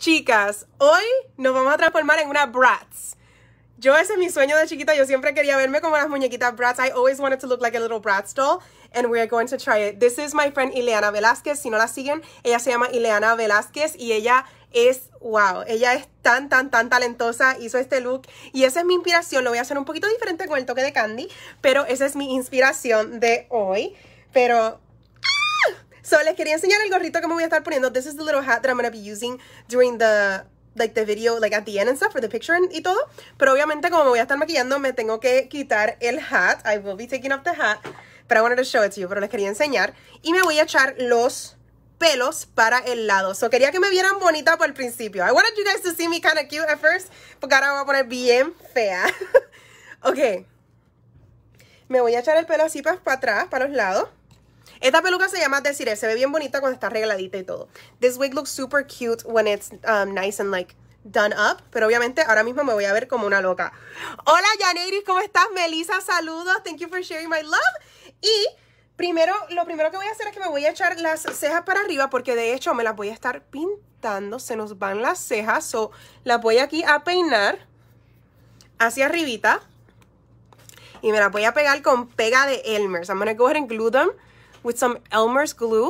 Chicas, hoy nos vamos a transformar en una Bratz. Ese es mi sueño de chiquita. Yo siempre quería verme como las muñequitas Bratz. I always wanted to look like a little Bratz doll. And we're going to try it. This is my friend Ileana Velázquez. Si no la siguen, ella se llama Ileana Velázquez. Y ella es, wow, ella es tan talentosa. Hizo este look. Y esa es mi inspiración. Lo voy a hacer un poquito diferente con el toque de Candy. Pero esa es mi inspiración de hoy. Pero... So, les quería enseñar el gorrito que me voy a estar poniendo. This is the little hat that I'm going to be using during the video, like at the end and stuff, for the picture y todo. Pero obviamente, como me voy a estar maquillando, me tengo que quitar el hat. I will be taking off the hat. But I wanted to show it to you, pero les quería enseñar. Y me voy a echar los pelos para el lado. So, quería que me vieran bonita por el principio. I wanted you guys to see me kind of cute at first, porque ahora me voy a poner bien fea. Ok. Me voy a echar el pelo así para atrás, para los lados. Esta peluca se llama Desiree, se ve bien bonita cuando está arregladita y todo. This wig looks super cute when it's nice and like done up. Pero obviamente ahora mismo me voy a ver como una loca. Hola Yaneiris, ¿cómo estás? Melissa, saludos. Thank you for sharing my love. Y lo primero que voy a hacer es que me voy a echar las cejas para arriba, porque de hecho me las voy a estar pintando. Se nos van las cejas. So las voy aquí a peinar hacia arribita. Y me las voy a pegar con pega de Elmer's. I'm going to go ahead and glue them with some Elmer's glue.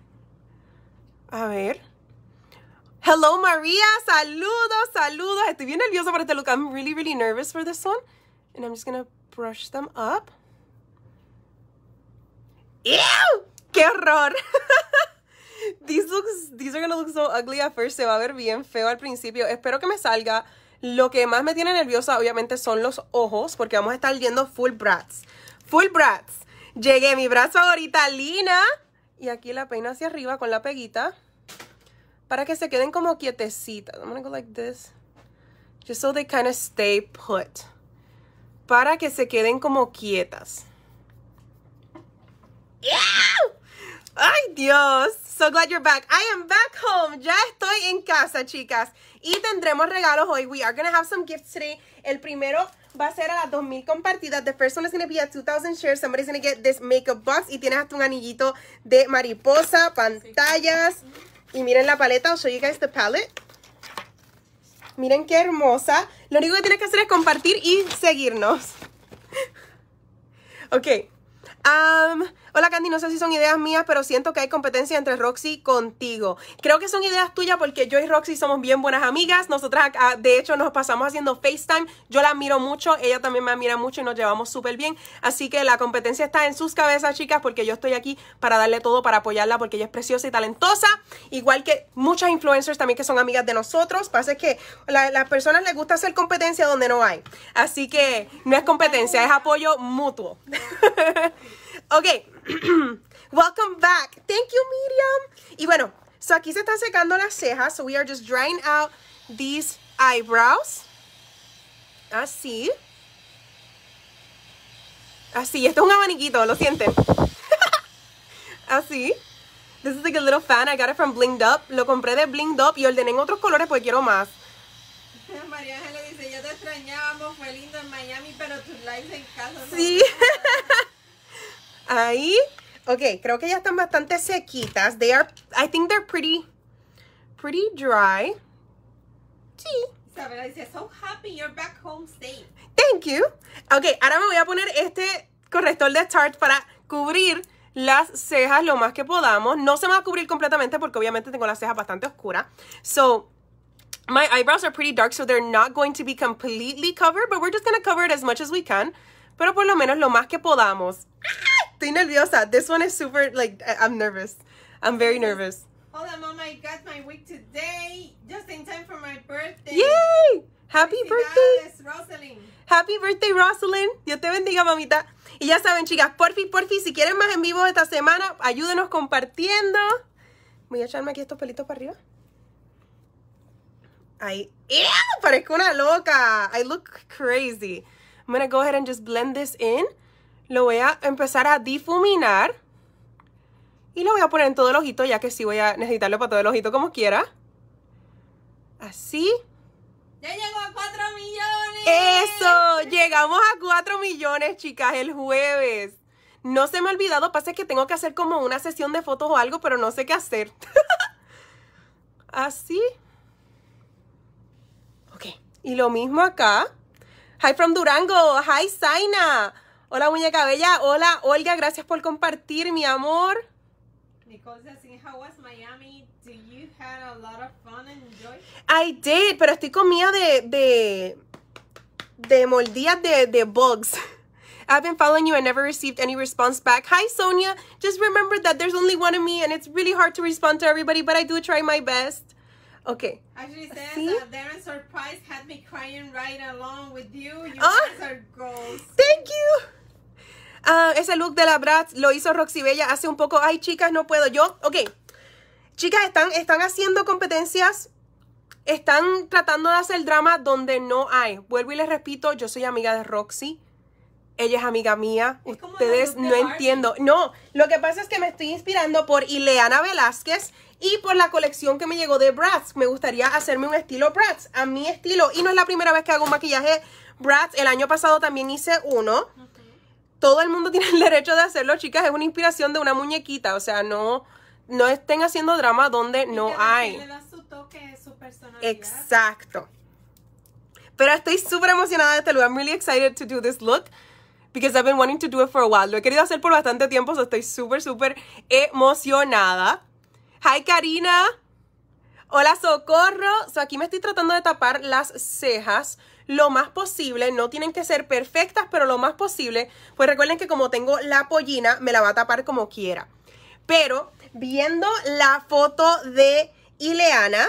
A ver. Hello, Maria. Saludos, saludos. Estoy bien nerviosa por este look. I'm really nervous for this one. And I'm just going to brush them up. Ew! ¡Qué horror! These are going to look so ugly at first. Se va a ver bien feo al principio. Espero que me salga. Lo que más me tiene nerviosa, obviamente, son los ojos, porque vamos a estar yendo full Bratz. Full Bratz. Llegué, mi Bratz favorita, Lina. Y aquí la peino hacia arriba con la peguita, para que se queden como quietecitas. I'm gonna go like this. Just so they kind of stay put. Para que se queden como quietas. ¡Ew! ¡Ay, Dios! So glad you're back. I am back home. Ya estoy en casa, chicas. Y tendremos regalos hoy. We are going to have some gifts today. El primero va a ser a las 2000 compartidas. The first one is going to be at 2000 shares. Somebody's going to get this makeup box. Y tienes hasta un anillito de mariposa, pantallas. Y miren la paleta. I'll show you guys the palette. Miren qué hermosa. Lo único que tienes que hacer es compartir y seguirnos. Ok. Hola Candy, no sé si son ideas mías, pero siento que hay competencia entre Roxy contigo. Creo que son ideas tuyas, porque yo y Roxy somos bien buenas amigas. Nosotras, de hecho, nos pasamos haciendo FaceTime. Yo la admiro mucho, ella también me admira mucho y nos llevamos súper bien. Así que la competencia está en sus cabezas, chicas, porque yo estoy aquí para darle todo, para apoyarla, porque ella es preciosa y talentosa. Igual que muchas influencers también que son amigas de nosotros. Pasa es que a las personas les gusta hacer competencia donde no hay. Así que no es competencia, es apoyo mutuo. Ok. Welcome back. Thank you, Miriam. Y bueno, so aquí se están secando las cejas. So we are just drying out these eyebrows. Así. Así. Esto es un abaniquito, ¿lo sienten? Así. This is like a little fan. I got it from Blinged Up. Lo compré de Blinged Up y ordené en otros colores porque quiero más. María Ángela dice, ya te extrañábamos, fue lindo en Miami, pero tus lives en casa no. Sí. Ahí. Ok, creo que ya están bastante sequitas. I think they're pretty dry. Sí. Isabela dice, so happy you're back home safe. Thank you. Ok, ahora me voy a poner este corrector de Tarte para cubrir las cejas lo más que podamos. No se me va a cubrir completamente porque obviamente tengo las cejas bastante oscuras. So, my eyebrows are pretty dark, so they're not going to be completely covered, but we're just going to cover it as much as we can. Pero por lo menos lo más que podamos. Estoy nerviosa. This one is super, like, I'm nervous. I'm very nervous. Hola, Mama, I got my wig today, just in time for my birthday. Yay! Happy birthday. Rosalind. Happy birthday, Rosalind. Dios te bendiga, mamita. Y ya saben, chicas, porfi, si quieren más en vivo esta semana, ayúdenos compartiendo. Voy a echarme aquí estos pelitos para arriba. Ahí. ¡Ew! Parezco una loca. I look crazy. I'm going to go ahead and just blend this in. Lo voy a empezar a difuminar. Y lo voy a poner en todo el ojito, ya que sí voy a necesitarlo para todo el ojito como quiera. Así. ¡Ya llegó a 4 millones! ¡Eso! Llegamos a 4 millones, chicas, el jueves. No se me ha olvidado, pasa que tengo que hacer como una sesión de fotos o algo, pero no sé qué hacer. Así. Y lo mismo acá. Hi from Durango. Hi, Zaina. Hola, muñeca bella. Hola, Olga. Gracias por compartir, mi amor. Nicole says, how was Miami? Do you had a lot of fun and enjoy? I did, pero estoy comida de mordidas de bugs. I've been following you and never received any response back. Hi, Sonia. Just remember that there's only one of me and it's really hard to respond to everybody, but I do try my best. Okay. Actually says, ¿Sí? Darren's surprise had me crying right along with you. You guys are goals. Thank you. Ese look de la Bratz lo hizo Roxy Bella hace un poco. Ay, chicas, no puedo. Ok. Chicas, están haciendo competencias. Están tratando de hacer drama donde no hay. Vuelvo y les repito, yo soy amiga de Roxy. Ella es amiga mía. Es como Ustedes la look no de Barbie. entiendo. No, lo que pasa es que me estoy inspirando por Ileana Velázquez y por la colección que me llegó de Bratz. Me gustaría hacerme un estilo Bratz, a mi estilo. Y no es la primera vez que hago un maquillaje Bratz. El año pasado también hice uno. Todo el mundo tiene el derecho de hacerlo, chicas. Es una inspiración de una muñequita. O sea, no estén haciendo drama donde no hay. Le da su toque, su personalidad. Exacto. Pero estoy súper emocionada de este look. I'm really excited to do this look. Because I've been wanting to do it for a while. Lo he querido hacer por bastante tiempo. So estoy súper, súper emocionada. Hi, Karina. Hola, Socorro. So aquí me estoy tratando de tapar las cejas lo más posible. No tienen que ser perfectas, pero lo más posible. Pues recuerden que como tengo la pollina, me la va a tapar como quiera. Pero viendo la foto de Ileana,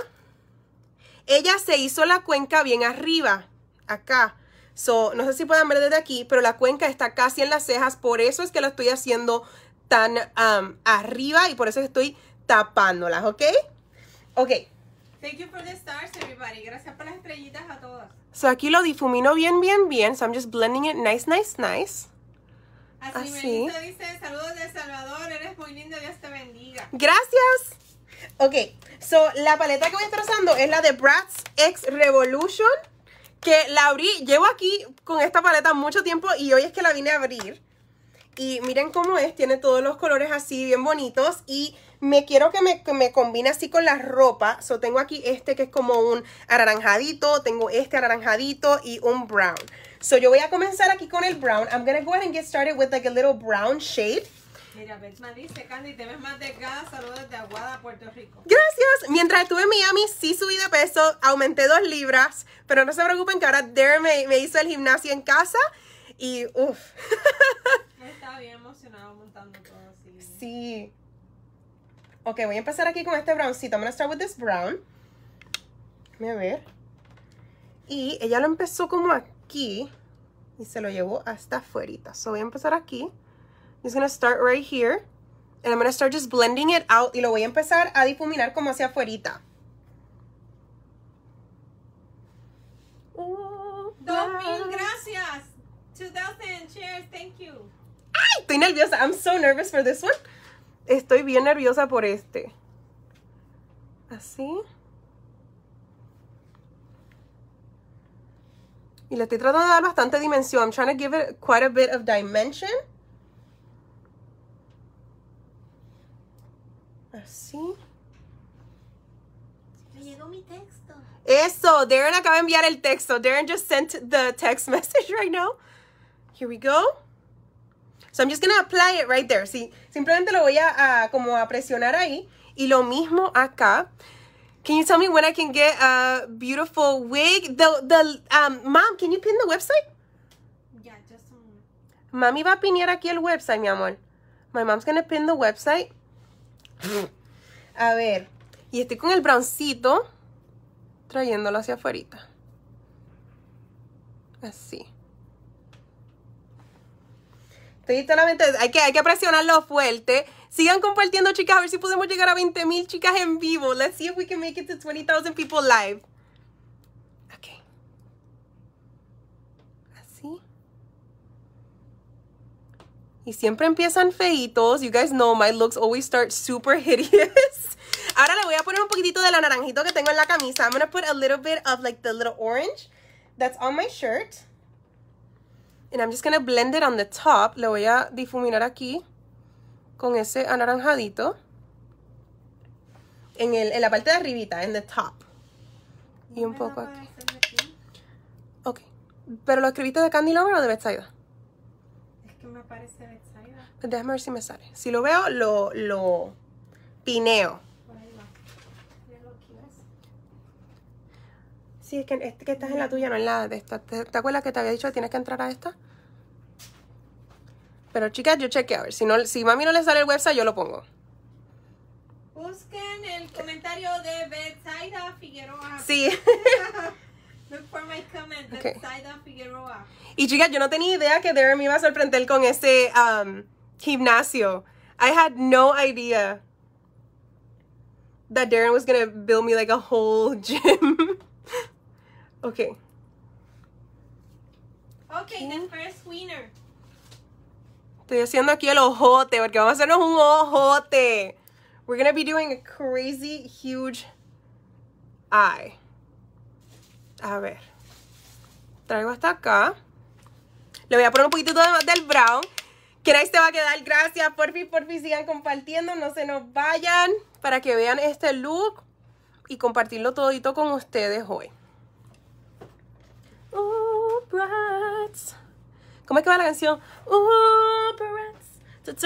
ella se hizo la cuenca bien arriba. Acá. So, no sé si pueden ver desde aquí, pero la cuenca está casi en las cejas. Por eso es que lo estoy haciendo tan arriba y por eso estoy tapándolas, ¿ok? Ok. Thank you for the stars, everybody. Gracias por las estrellitas a todas. So, aquí lo difumino bien, bien, bien. So, I'm just blending it nice, nice, nice. Así. Melissa dice, saludos de El Salvador. Eres muy linda. Dios te bendiga. Gracias. Ok. So, la paleta que voy a estar usando es la de Bratz X Revolution. Que la abrí, llevo aquí con esta paleta mucho tiempo y hoy es que la vine a abrir. Y miren cómo es, tiene todos los colores así bien bonitos. Y me quiero que me combine así con la ropa. So tengo aquí este que es como un anaranjadito, tengo este anaranjadito y un brown. So yo voy a comenzar aquí con el brown. I'm gonna go ahead and get started with like a little brown shade. Mira, Betma dice, Candy, te ves más delgada. Saludos desde Aguada, Puerto Rico. Gracias. Mientras estuve en Miami, sí subí de peso, aumenté 2 libras. Pero no se preocupen que ahora Darren me hizo el gimnasio en casa. Y uff. Estaba bien emocionado montando todo así. Sí. Ok, voy a empezar aquí con este browncito. I'm gonna start with this brown. Déjame ver. Y ella lo empezó como aquí. Y se lo llevó hasta afuera. So voy a empezar aquí. Just gonna start right here. And I'm gonna start just blending it out. Y lo voy a empezar a difuminar como hacia afuera. 2000, gracias. 2000, cheers, thank you. ¡Ay! Estoy nerviosa. I'm so nervous for this one. Estoy bien nerviosa por este. Así. Y le estoy tratando de dar bastante dimensión. I'm trying to give it quite a bit of dimension. Así. Me llegó mi texto. Eso. Darren acaba de enviar el texto. Darren just sent the text message right now. Here we go. So I'm just going to apply it right there. Sí, simplemente lo voy a como a presionar ahí. Y lo mismo acá. Can you tell me when I can get a beautiful wig? Mom, can you pin the website? Yeah, just a moment. Mami va a pinear aquí el website, mi amor. My mom's gonna pin the website. A ver. Y estoy con el browncito. Trayéndolo hacia afuera. Así. Estoy solamente... Hay que presionarlo fuerte. Sigan compartiendo, chicas. A ver si podemos llegar a 20,000 chicas en vivo. Let's see if we can make it to 20,000 people live. Ok. Así. Y siempre empiezan feitos. You guys know my looks always start super hideous. Ahora le voy a poner un poquitito de la naranjito que tengo en la camisa. I'm gonna put a little bit of like the little orange that's on my shirt. And I'm just gonna blend it on the top. Le voy a difuminar aquí con ese anaranjadito. En la parte de arribita, en the top. Y un poco aquí. Ok. ¿Pero lo escribiste de Candy Lover o de Betsaida? Es que me parece Betsaida. Pues déjame ver si me sale. Si lo veo, lo pineo. Por ahí va. Míralo aquí, ¿ves? Sí, es que estás en la tuya, no en la de esta. ¿Te acuerdas que te había dicho que tienes que entrar a esta? Pero chicas, yo chequeo a ver. Si mami no le sale el website, yo lo pongo. Busquen el comentario de Betsaida Figueroa. Sí. Look for my comment, Okay. Betsaida Figueroa. Y chicas, yo no tenía idea que Darren me iba a sorprender con ese gimnasio. I had no idea that Darren was gonna build me like a whole gym. Okay. Okay, the first winner. Estoy haciendo aquí el ojote porque vamos a hacernos un ojote. We're gonna be doing a crazy huge eye. A ver. Traigo hasta acá. Le voy a poner un poquito más del brown. Que nice te va a quedar. Gracias. Porfi, sigan compartiendo. No se nos vayan. Para que vean este look. Y compartirlo todito con ustedes hoy. Ooh, brats. ¿Cómo es que va la canción? Ooh, brats.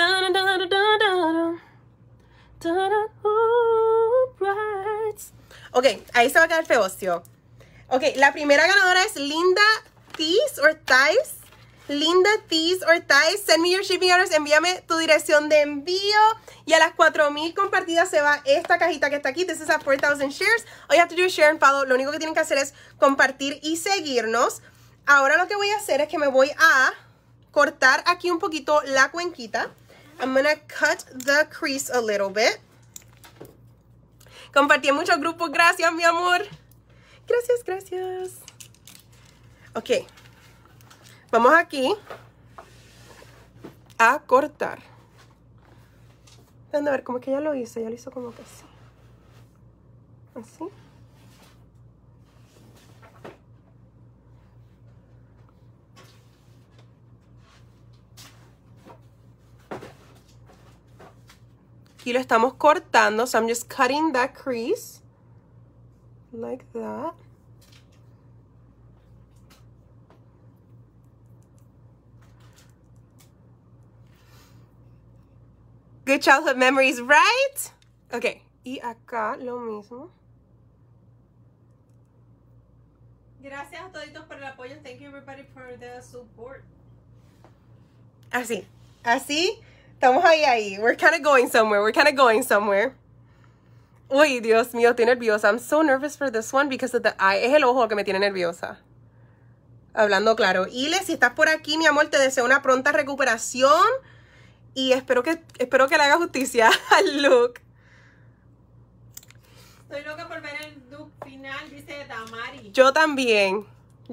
Ooh, brats. Ok, ahí se va a quedar feocio. Ok, la primera ganadora es Linda Thies or Thies. Linda Thies or Thies. Send me your shipping orders. Envíame tu dirección de envío. Y a las 4,000 compartidas se va esta cajita que está aquí. This is at 4,000 shares. All you have to do is share and follow. Lo único que tienen que hacer es compartir y seguirnos. Ahora lo que voy a hacer es que me voy a cortar aquí un poquito la cuenquita. I'm gonna cut the crease a little bit. Compartí en muchos grupos. Gracias, mi amor. Gracias, gracias. Ok. Vamos aquí a cortar. Déjame ver cómo es que ella lo hizo. Ella lo hizo como que así. Así. Aquí lo estamos cortando. So I'm just cutting that crease. Like that. Good childhood memories, right? Ok. Y acá lo mismo. Gracias a toditos por el apoyo. Thank you everybody for the support. Así. Así. Estamos ahí. We're kind of going somewhere. Uy, Dios mío, estoy nerviosa. I'm so nervous for this one because of the eye. Es el ojo que me tiene nerviosa. Hablando claro. Ile, si estás por aquí, mi amor, te deseo una pronta recuperación. Y espero que le haga justicia al look. Estoy loca por ver el look final, dice Damari. Yo también.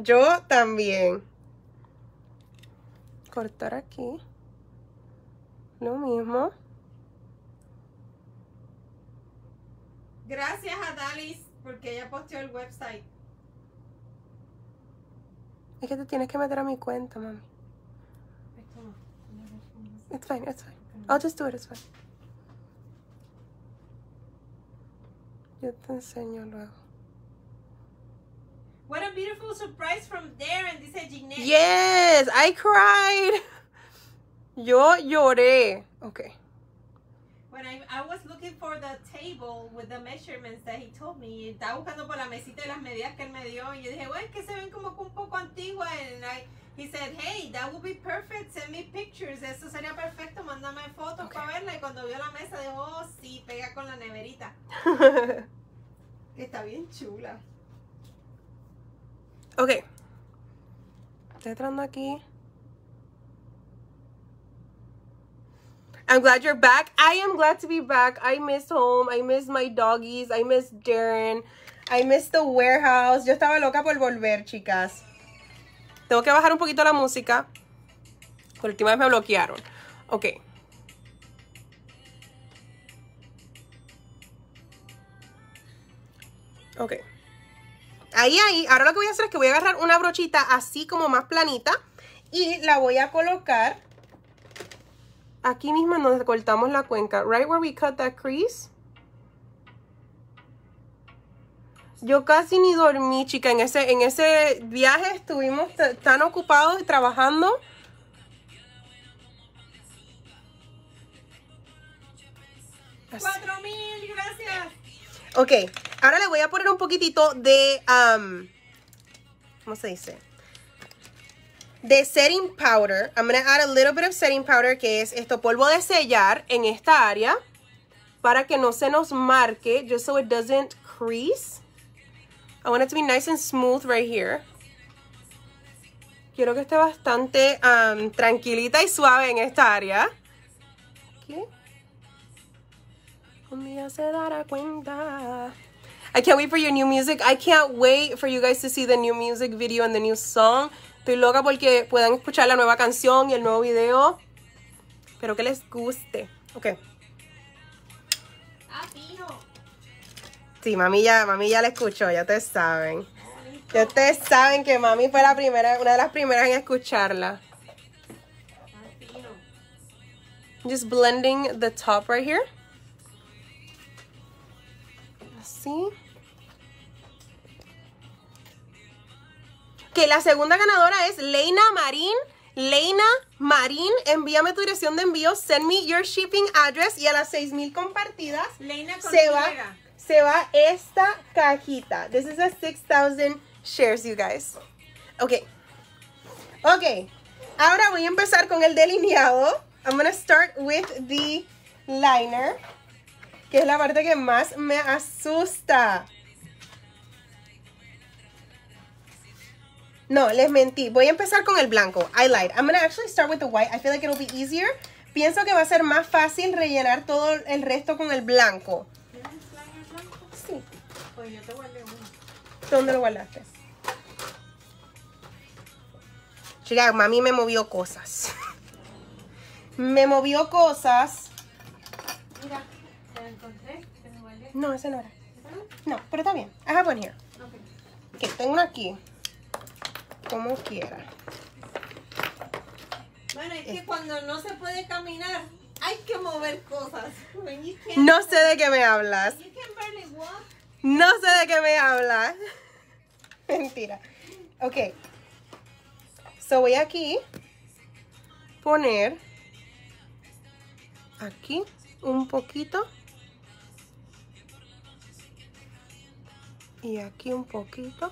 Cortar aquí. Lo mismo. Gracias a Dalis porque ella posteó el website. Es que te tienes que meter a mi cuenta, mami. Esto no. It's fine. I'll just do it, it's fine. Yo te enseño luego. What a beautiful surprise from Darren, dice Ginette. Yes, I cried. Yo lloré. Okay. When I was looking for the table with the measurements that he told me, estaba buscando por la mesita de las medidas que él me dio y yo dije, bueno, es que se ven como un poco antiguas. And he said, hey, that would be perfect, send me pictures. Eso sería perfecto, mándame fotos para verla. Y cuando vio la mesa dijo, oh, sí, pega con la neverita. Que está bien chula. Ok. Estoy entrando aquí. I'm glad you're back. I am glad to be back. I missed home. I missed my doggies. I missed Darren. I missed the warehouse. Yo estaba loca por volver, chicas. Tengo que bajar un poquito la música. Por última vez me bloquearon. Ok. Ok. Ahí. Ahora lo que voy a hacer es que voy a agarrar una brochita así como más planita. Y la voy a colocar aquí mismo en donde cortamos la cuenca. Right where we cut that crease. Yo casi ni dormí, chica. En ese viaje estuvimos tan ocupados trabajando. Así. 4,000, gracias. Ok, ahora le voy a poner un poquitito de, ¿cómo se dice? De setting powder. I'm going to add a little bit of setting powder, que es esto, polvo de sellar en esta área, para que no se nos marque, just so it doesn't crease. I want it to be nice and smooth right here. Quiero que esté bastante tranquilita y suave en esta área. Okay. Un día se dará cuenta. I can't wait for your new music. I can't wait for you guys to see the new music video and the new song. Estoy loca porque puedan escuchar la nueva canción y el nuevo video. Espero que les guste. Ok. Ah, fijo. Sí, mami ya la escuchó, ya ustedes saben. Ya ustedes saben que mami fue la primera, una de las primeras en escucharla. Ah, fijo. Just blending the top right here. Así. Que la segunda ganadora es Leina Marín. Leina Marín, envíame tu dirección de envío. Send me your shipping address. Y a las 6,000 compartidas Leina con se va esta cajita. This is a 6,000 shares, you guys. Ok. Ok. Ahora voy a empezar con el delineado. I'm gonna start with the liner, que es la parte que más me asusta. No, les mentí. Voy a empezar con el blanco. I lied. I'm going to actually start with the white. I feel like it'll be easier. Pienso que va a ser más fácil rellenar todo el resto con el blanco. ¿Tienes un liner blanco? Sí. Pues yo te guardé uno. ¿Dónde lo guardaste? Chica, mami me movió cosas. Me movió cosas. Mira, te lo encontré. Te lo guardé. No, ese no era. ¿Esa no? No, pero está bien. I have one here. Ok. Ok, tengo uno aquí. Como quiera. Bueno, es que cuando no se puede caminar, hay que mover cosas. When you can't No sé de qué me hablas. You can barely walk. No sé de qué me hablas. Mentira. Ok. So voy aquí poner aquí un poquito. Y aquí un poquito.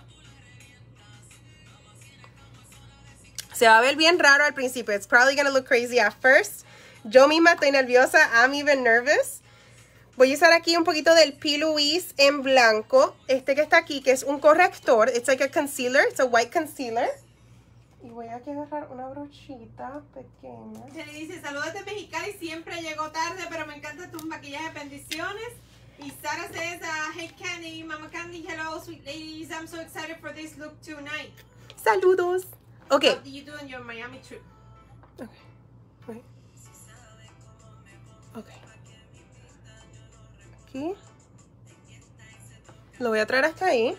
Se va a ver bien raro al principio. It's probably gonna look crazy at first. Yo misma estoy nerviosa. I'm even nervous. Voy a usar aquí un poquito del P. Louise en blanco. Este que está aquí, que es un corrector. It's like a concealer. It's a white concealer. Y voy aquí a agarrar una brochita pequeña. Se le dice, saludos de Mexicali, siempre llegó tarde, pero me encanta tu maquillaje, bendiciones. Y Sara says, hey Candy, Mama Candy, hello sweet ladies, I'm so excited for this look tonight. Saludos. Okay. What did you do on your Miami trip? Okay. Wait. Okay. Aquí. Lo voy a traer hasta ahí.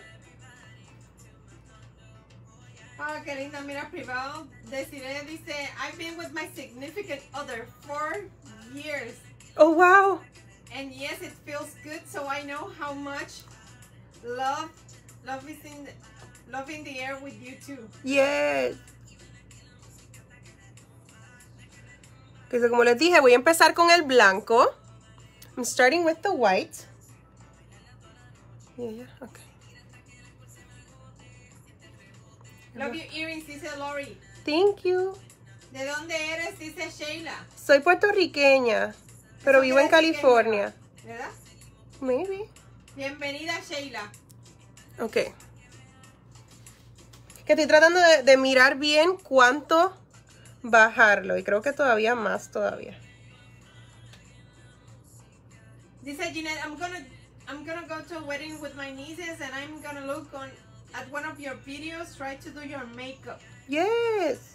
Oh, qué linda, mira, privado. Desiree dice, I've been with my significant other 4 years. Oh, wow. And yes, it feels good, so I know how much love in the air with you too. Yes. Que como les dije, voy a empezar con el blanco. I'm starting with the white. Yeah, okay. Love your earrings, dice Lori. Thank you. ¿De dónde eres? Dice Sheila. Soy puertorriqueña, pero vivo en California. ¿Verdad? Maybe. Bienvenida, Sheila. Ok. Que estoy tratando de mirar bien cuánto bajarlo. Y creo que todavía más todavía. Dice Jeanette, I'm gonna go to a wedding with my nieces and I'm gonna look at one of your videos, try to do your makeup. Yes.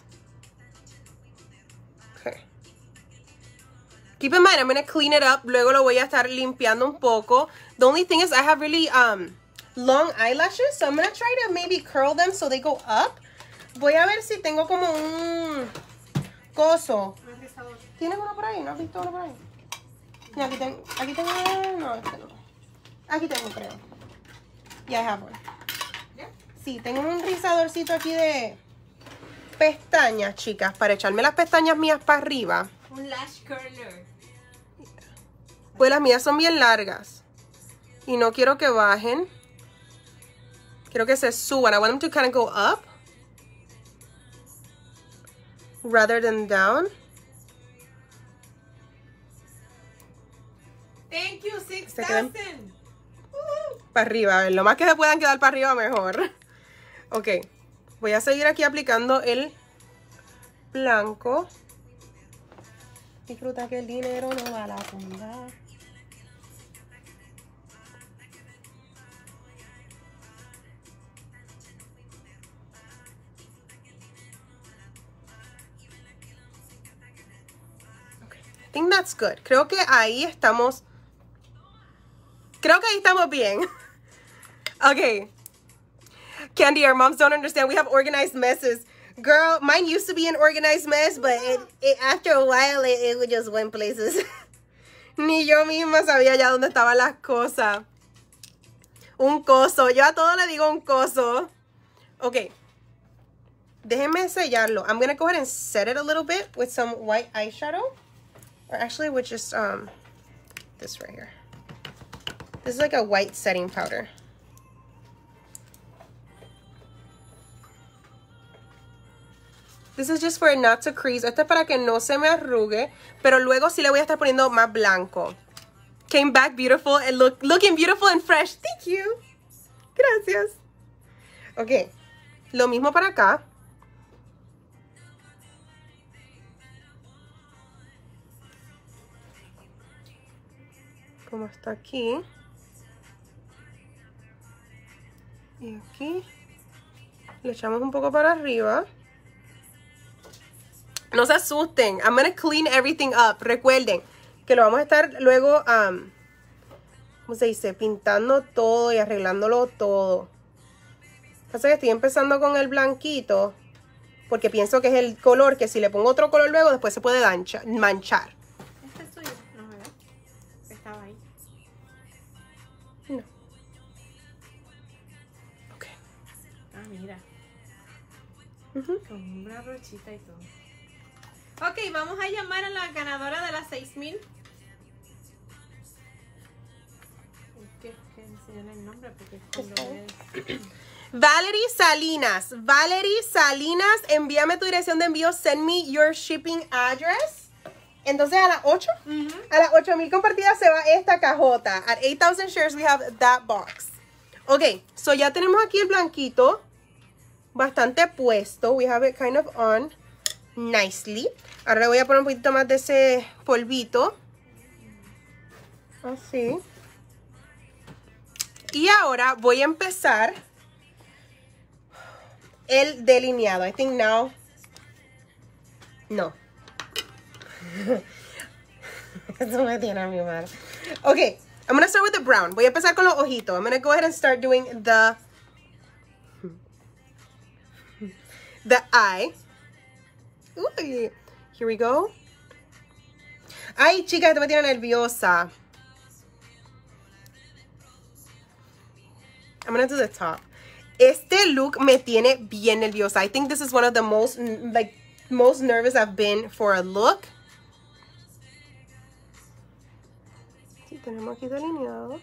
Okay. Keep in mind, I'm going to clean it up. Luego lo voy a estar limpiando un poco. The only thing is I have really long eyelashes, so I'm going to try to maybe curl them so they go up. Voy a ver si tengo como un coso. ¿Tienes uno por ahí? ¿No has visto uno por ahí? No, aquí tengo, no, este no. Aquí tengo, creo. Yeah, I have one. Yeah. Sí, tengo un rizadorcito aquí de pestañas, chicas, para echarme las pestañas mías para arriba. Un lash curler. Pues las mías son bien largas. Y no quiero que bajen. Quiero que se suban. I want them to kind of go up. Rather than down. Thank you, 6,000. Para arriba, a ver, lo más que se puedan quedar para arriba mejor. Ok, voy a seguir aquí aplicando el blanco. Disfruta que el dinero no va a la funda. Okay. I think that's good. Creo que ahí estamos. Creo que ahí estamos bien. Okay. Candy, our moms don't understand. We have organized messes. Girl, mine used to be an organized mess, but after a while, it just went places. Ni yo misma sabía ya dónde estaban las cosas. Un coso. Yo a todo le digo un coso. Ok. Déjenme sellarlo. I'm going to go ahead and set it a little bit with some white eyeshadow. Or actually with just this right here. This is like a white setting powder. This is just for it not to crease. Esto es para que no se me arrugue. Pero luego sí le voy a estar poniendo más blanco. Came back beautiful and looking beautiful and fresh. Thank you. Gracias. Ok. Lo mismo para acá. Como está aquí. Y aquí. Le echamos un poco para arriba. No se asusten. I'm going to clean everything up. Recuerden que lo vamos a estar luego, ¿cómo se dice? Pintando todo y arreglándolo todo. Pasa que estoy empezando con el blanquito. Porque pienso que es el color que si le pongo otro color luego, después se puede manchar. ¿Este es tuyo? No, ¿verdad? Estaba ahí. No. Ok. Ah, mira. Con una brochita y todo. Ok, vamos a llamar a la ganadora de las 6,000. Que enseñan el nombre porque es Valerie Salinas. Valerie Salinas, envíame tu dirección de envío. Send me your shipping address. Entonces a las 8, a las 8,000 compartidas se va esta cajota. At 8,000 shares we have that box. Ok, so ya tenemos aquí el blanquito. Bastante puesto. We have it kind of on nicely. Ahora le voy a poner un poquito más de ese polvito. Así. Y ahora voy a empezar el delineado. I think now. No. Eso me tiene a mi mal. Ok, I'm gonna start with the brown. Voy a empezar con los ojitos. I'm gonna go ahead and start doing the eye. Uy, here we go. Ay, chicas, esto me tiene nerviosa. I'm gonna do the top. Este look me tiene bien nerviosa. I think this is one of the most nervous I've been for a look. Sí, tenemos aquí delineado.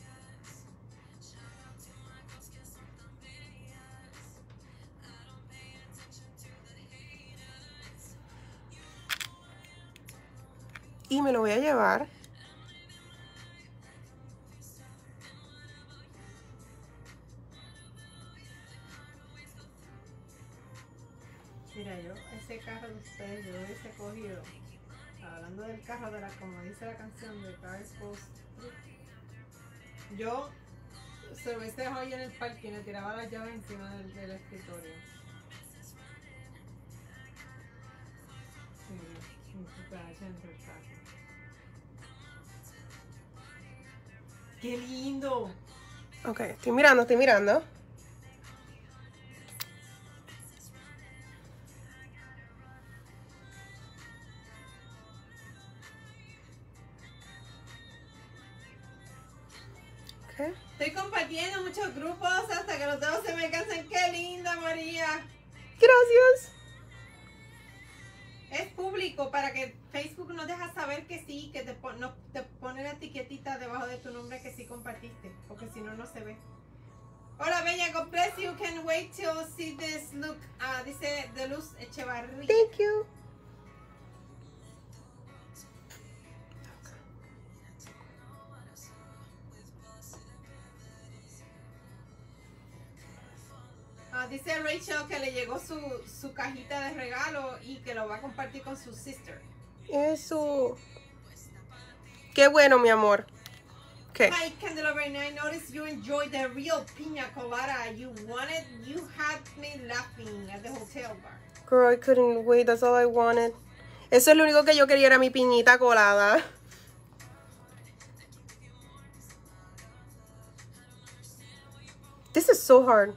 Y me lo voy a llevar. Mira, yo, ese carro de ustedes, yo lo hubiese cogido. Hablando del carro, como dice la canción de Cars Post. Yo se lo hubiese dejado ahí en el parque y me tiraba las llaves encima del escritorio. Sí, un cucaracha dentro del carro. ¡Qué lindo! Ok, estoy mirando, estoy mirando. Ok. ¿Qué? Estoy compartiendo muchos grupos hasta que los dedos se me cansan. ¡Qué linda, María! Gracias. Es público para que Facebook nos deja saber que sí, que te pone la etiquetita debajo de tu nombre que sí compartiste, porque si no, no se ve. Hola, Bella, God bless you. Can't wait till see this look. Dice de Luz Echevarría. Thank you. Dice Rachel que le llegó su cajita de regalo y que lo va a compartir con su sister. Eso. Qué bueno, mi amor. ¿Qué? Hi, Candelabra, I noticed you enjoyed the real piña colada. You had me laughing at the hotel bar. Girl, I couldn't wait. That's all I wanted. Eso es lo único que yo quería, era mi piñita colada. This is so hard.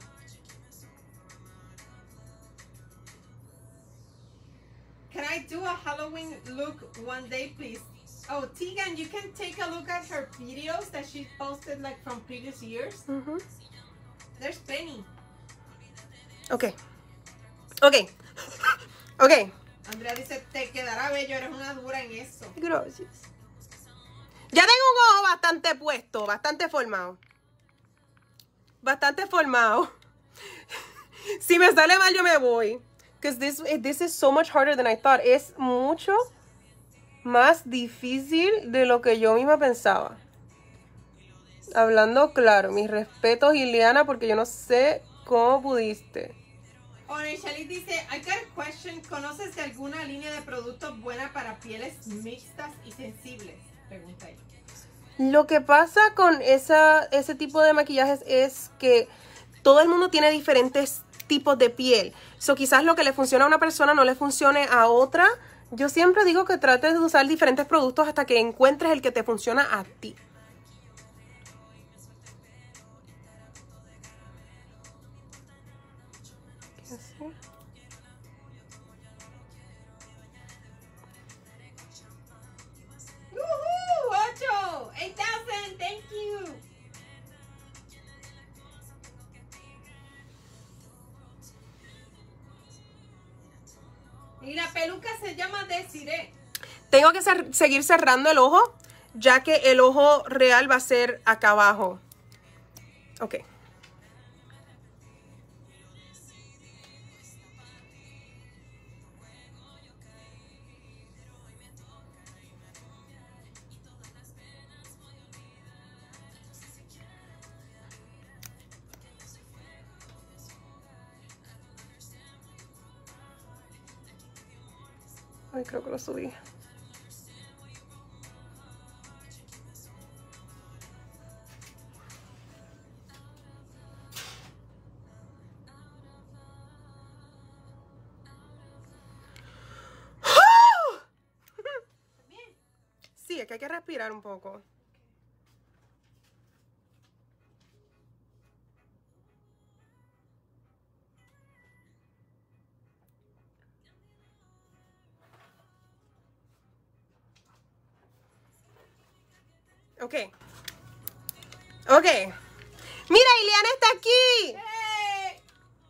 Can I do a Halloween look one day, please? Oh, Tegan, you can take a look at her videos that she posted like from previous years. There's plenty. Okay. Okay. Okay. Andrea dice, te quedará bello, eres una dura en eso. Gracias. Ya tengo un ojo bastante puesto, bastante formado. Bastante formado. Si me sale mal, yo me voy. Because this is so much harder than I thought. Es mucho más difícil de lo que yo misma pensaba. Hablando claro, mis respetos, Ileana, porque yo no sé cómo pudiste. Shelly dice, I got a question. ¿Conoces de alguna línea de productos buena para pieles mixtas y sensibles? Pregunta ella. Lo que pasa con ese tipo de maquillajes es que todo el mundo tiene diferentes tipos de piel. So, quizás lo que le funciona a una persona no le funcione a otra. Yo siempre digo que trates de usar diferentes productos hasta que encuentres el que te funciona a ti. ¿Qué hacer? ¡Woohoo! 8,000, thank you. Y la peluca se llama Desiree. Tengo que seguir cerrando el ojo, ya que el ojo real va a ser acá abajo. Ok. Ay, creo que lo subí. Sí, es que hay que respirar un poco. Ok. Ok. ¡Mira, Ileana está aquí! ¡Hey!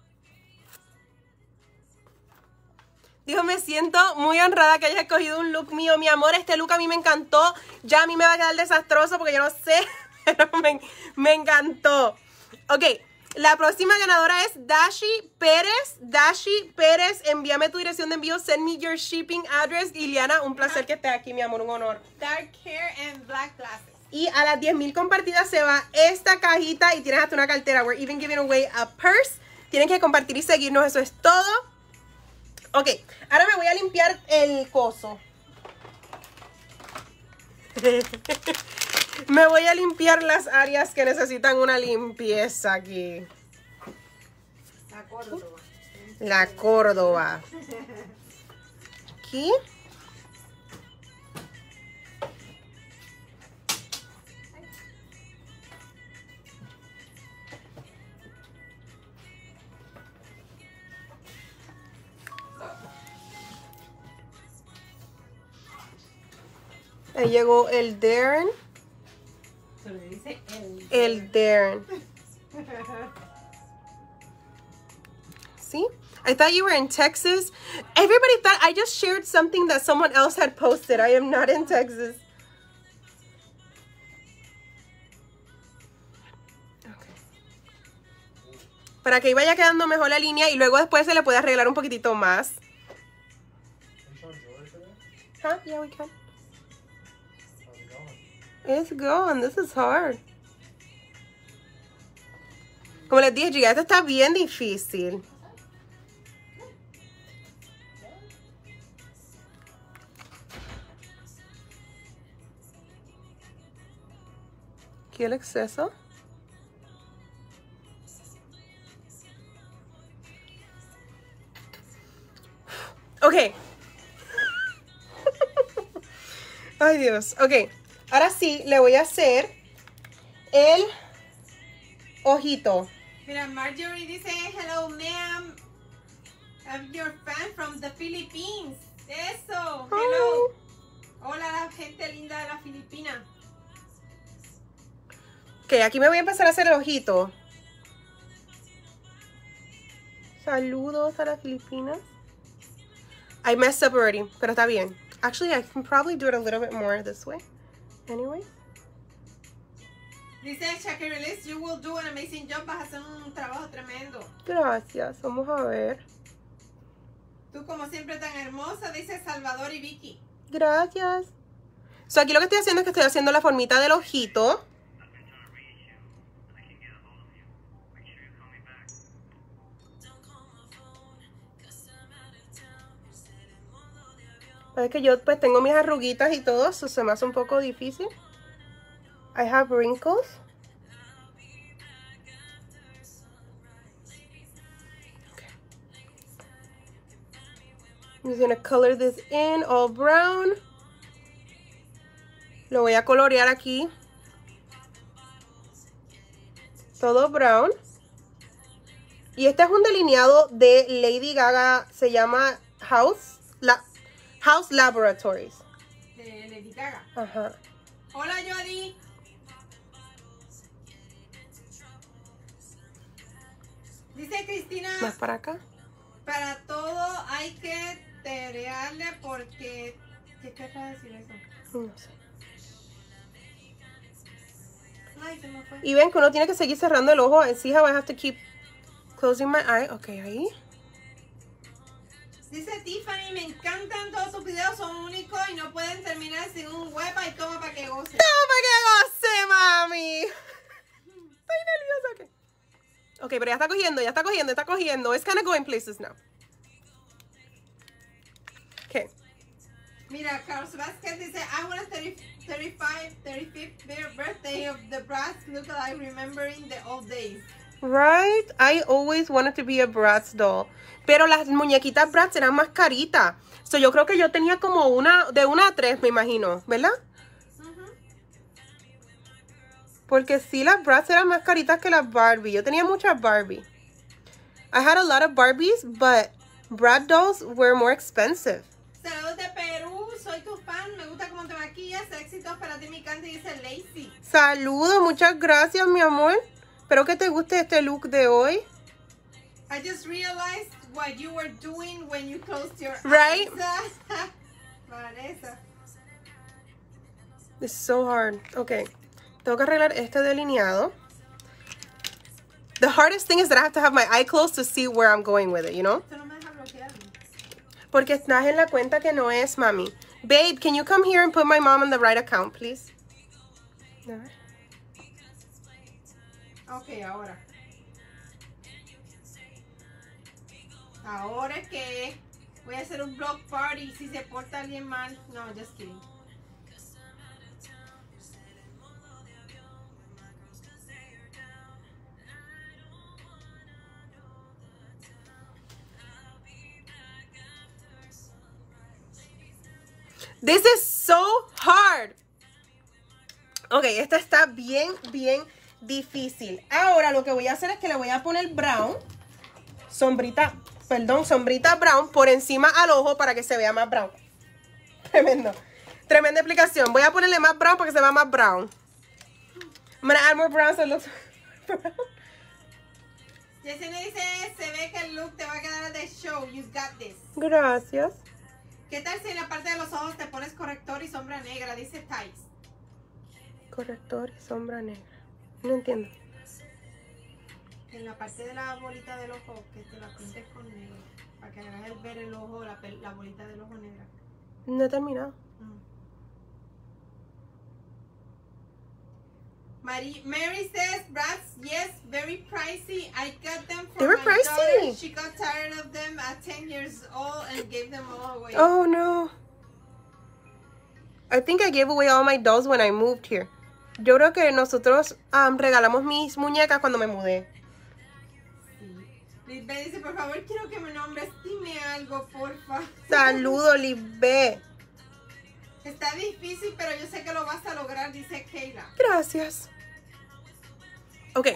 Dijo, me siento muy honrada que hayas escogido un look mío. Mi amor, este look a mí me encantó. Ya a mí me va a quedar desastroso porque yo no sé, pero me encantó. Ok, la próxima ganadora es Dashi Pérez. Dashi Pérez, envíame tu dirección de envío. Send me your shipping address. Ileana, un placer que estés aquí, mi amor, un honor. Dark hair and black glasses. Y a las 10,000 compartidas se va esta cajita y tienes hasta una cartera. We're even giving away a purse. Tienen que compartir y seguirnos, eso es todo. Ok, ahora me voy a limpiar el coso. Me voy a limpiar las áreas que necesitan una limpieza aquí. La Córdoba. La Córdoba. Aquí. Ahí llegó el Darren. Se lo dije. Dice El Darren. See? I thought you were in Texas. Everybody thought I just shared something that someone else had posted. I am not in Texas. Para que vaya quedando mejor la línea y luego después se le puede arreglar un poquitito más. Huh? Yeah, we can. It's going. This is hard. Como les dije, chicas, esto está bien difícil. Aquí el exceso. Ok. Ay, Dios. Ok. Ahora sí, le voy a hacer el ojito. Mira, Marjorie dice, hello, ma'am. I'm your fan from the Philippines. Eso. Hello. Hola, la gente linda de la Filipina. Ok, aquí me voy a empezar a hacer el ojito. Saludos a las Filipinas. I messed up already, pero está bien. Actually, I can probably do it a little bit more this way. Anyway. Dice Shakira Liz, you will do an amazing job. Vas a hacer un trabajo tremendo. Gracias, vamos a ver. Tú como siempre tan hermosa, dice Salvador y Vicky. Gracias. So, aquí lo que estoy haciendo es que estoy haciendo la formita del ojito. Es que yo pues tengo mis arruguitas y todo, eso se me hace un poco difícil. I have wrinkles. Okay. I'm just gonna color this in all brown. Lo voy a colorear aquí. Todo brown. Y este es un delineado de Lady Gaga, se llama House Laboratories. De Lady Gaga. Ajá. Hola, Jody. Dice Cristina. Más para acá. Para todo hay que terearle porque... ¿Qué querrá decir eso? No sé. Ay, se me fue. Y ven que uno tiene que seguir cerrando el ojo. And see how I have to keep closing my eye. Ok, ahí. Dice Tiffany, me encantan todos tus videos, son únicos y no pueden terminar sin un huepa y toma para que goce. ¡Toma para que goce, mami! Estoy nerviosa. Okay. Ok, pero ya está cogiendo, está cogiendo. It's kind of going places now. Ok. Mira, Carlos Vázquez dice, I want a 35th birthday of the Bratz look like remembering the old days. Right? I always wanted to be a Bratz doll. Pero las muñequitas Bratz eran más caritas. So yo creo que yo tenía como de 1 a 3, me imagino. ¿Verdad? Porque sí, las Bratz eran más caritas que las Barbie. Yo tenía muchas Barbie. I had a lot of Barbies, but Bratz dolls were more expensive. Saludos de Perú, soy tu fan, me gusta cómo te maquillas, éxitos para ti, mi Candy, dice Lacey. Saludos, muchas gracias, mi amor. Espero que te guste este look de hoy. I just realized what you were doing when you closed your Right? eyes. Vanessa. It's so hard. Okay. Tengo que arreglar este delineado. The hardest thing is that I have to have my eye closed to see where I'm going with it, you know? Esto no me deja bloquear. Porque estás en la cuenta que no es, mami. Babe, can you come here and put my mom on the right account, please? No. Ok, ahora. Ahora es que voy a hacer un block party si se porta alguien mal. No, just kidding. This is so hard. Ok, esta está bien difícil. Ahora lo que voy a hacer es que le voy a poner brown. Sombrita brown por encima al ojo para que se vea más brown. Tremendo. Tremenda explicación. Voy a ponerle más brown para que se vea más brown. I'm gonna add more brown so it looks brown. Yesenia dice, se ve que el look te va a quedar de show. You got this. Gracias. ¿Qué tal si en la parte de los ojos te pones corrector y sombra negra? Dice Thais. Corrector y sombra negra. No entiendo. En la parte de la bolita del ojo, que te la pintes con negro. Para que hagas ver el ojo, la bolita del ojo negra. No he terminado. Mary says, brats, yes, very pricey. I got them for They were my pricey. daughter. She got tired of them at 10 years old and gave them all away. Oh no. I think I gave away all my dolls when I moved here. Yo creo que nosotros regalamos mis muñecas cuando me mudé. Lisbeth dice, por favor, quiero que me nombres. Dime algo, porfa. Saludo, Lisbeth. Está difícil, pero yo sé que lo vas a lograr, dice Kayla. Gracias. Ok.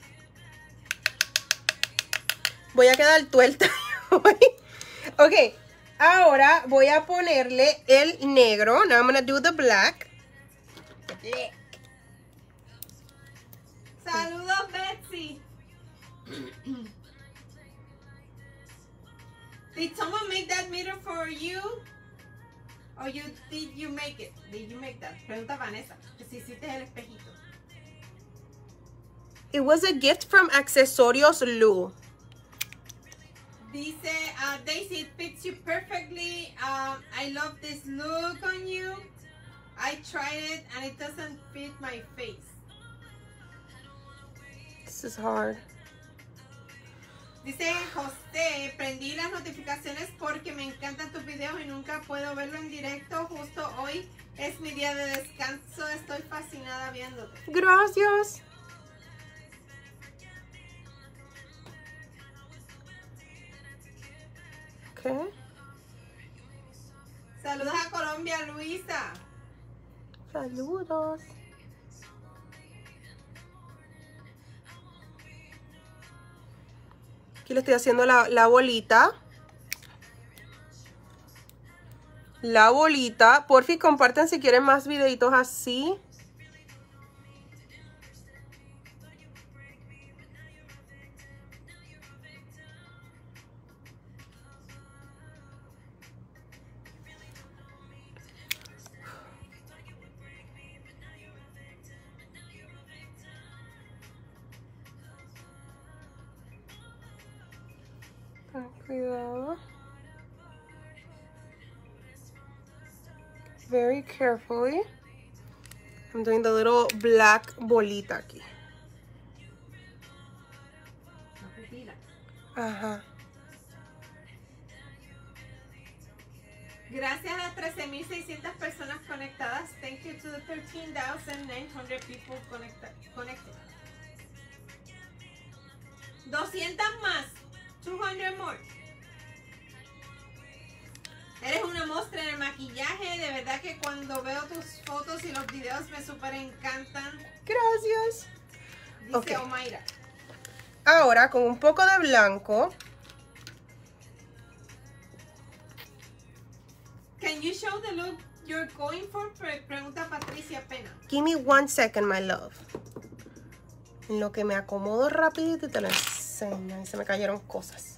Voy a quedar tuerta hoy. Ok. Ahora voy a ponerle el negro. Now I'm gonna do the black. Saludos, Betsy. Did someone make that mirror for you? Or did you make it? Did you make that? Pregunta Vanessa. Que si hiciste el espejito. It was a gift from Accesorios Lu. Dice, Daisy, it fits you perfectly. I love this look on you. I tried it and it doesn't fit my face. This is hard. Dice José, prendí las notificaciones porque me encantan tus videos y nunca puedo verlo en directo. Justo hoy es mi día de descanso. Estoy fascinada viéndote. Gracias. Okay. Saludos a Colombia, Luisa. Saludos. Aquí le estoy haciendo la bolita. La bolita. Por fin compartan si quieren más videitos así. Ten cuidado. Very carefully. I'm doing the little black bolita aquí. Ajá. Gracias a las 13,600 personas conectadas. Thank you to the 13,900 people connected. 200 más. 200 more. Eres una monstrua en el maquillaje. De verdad que cuando veo tus fotos y los videos me súper encantan. Gracias. Dice Okay. Omaira. Ahora con un poco de blanco. Can you show the look you're going for? Pregunta Patricia Pena. Give me 1 second, my love. En lo que me acomodo rapidito y te lo enseño. Y se me cayeron cosas.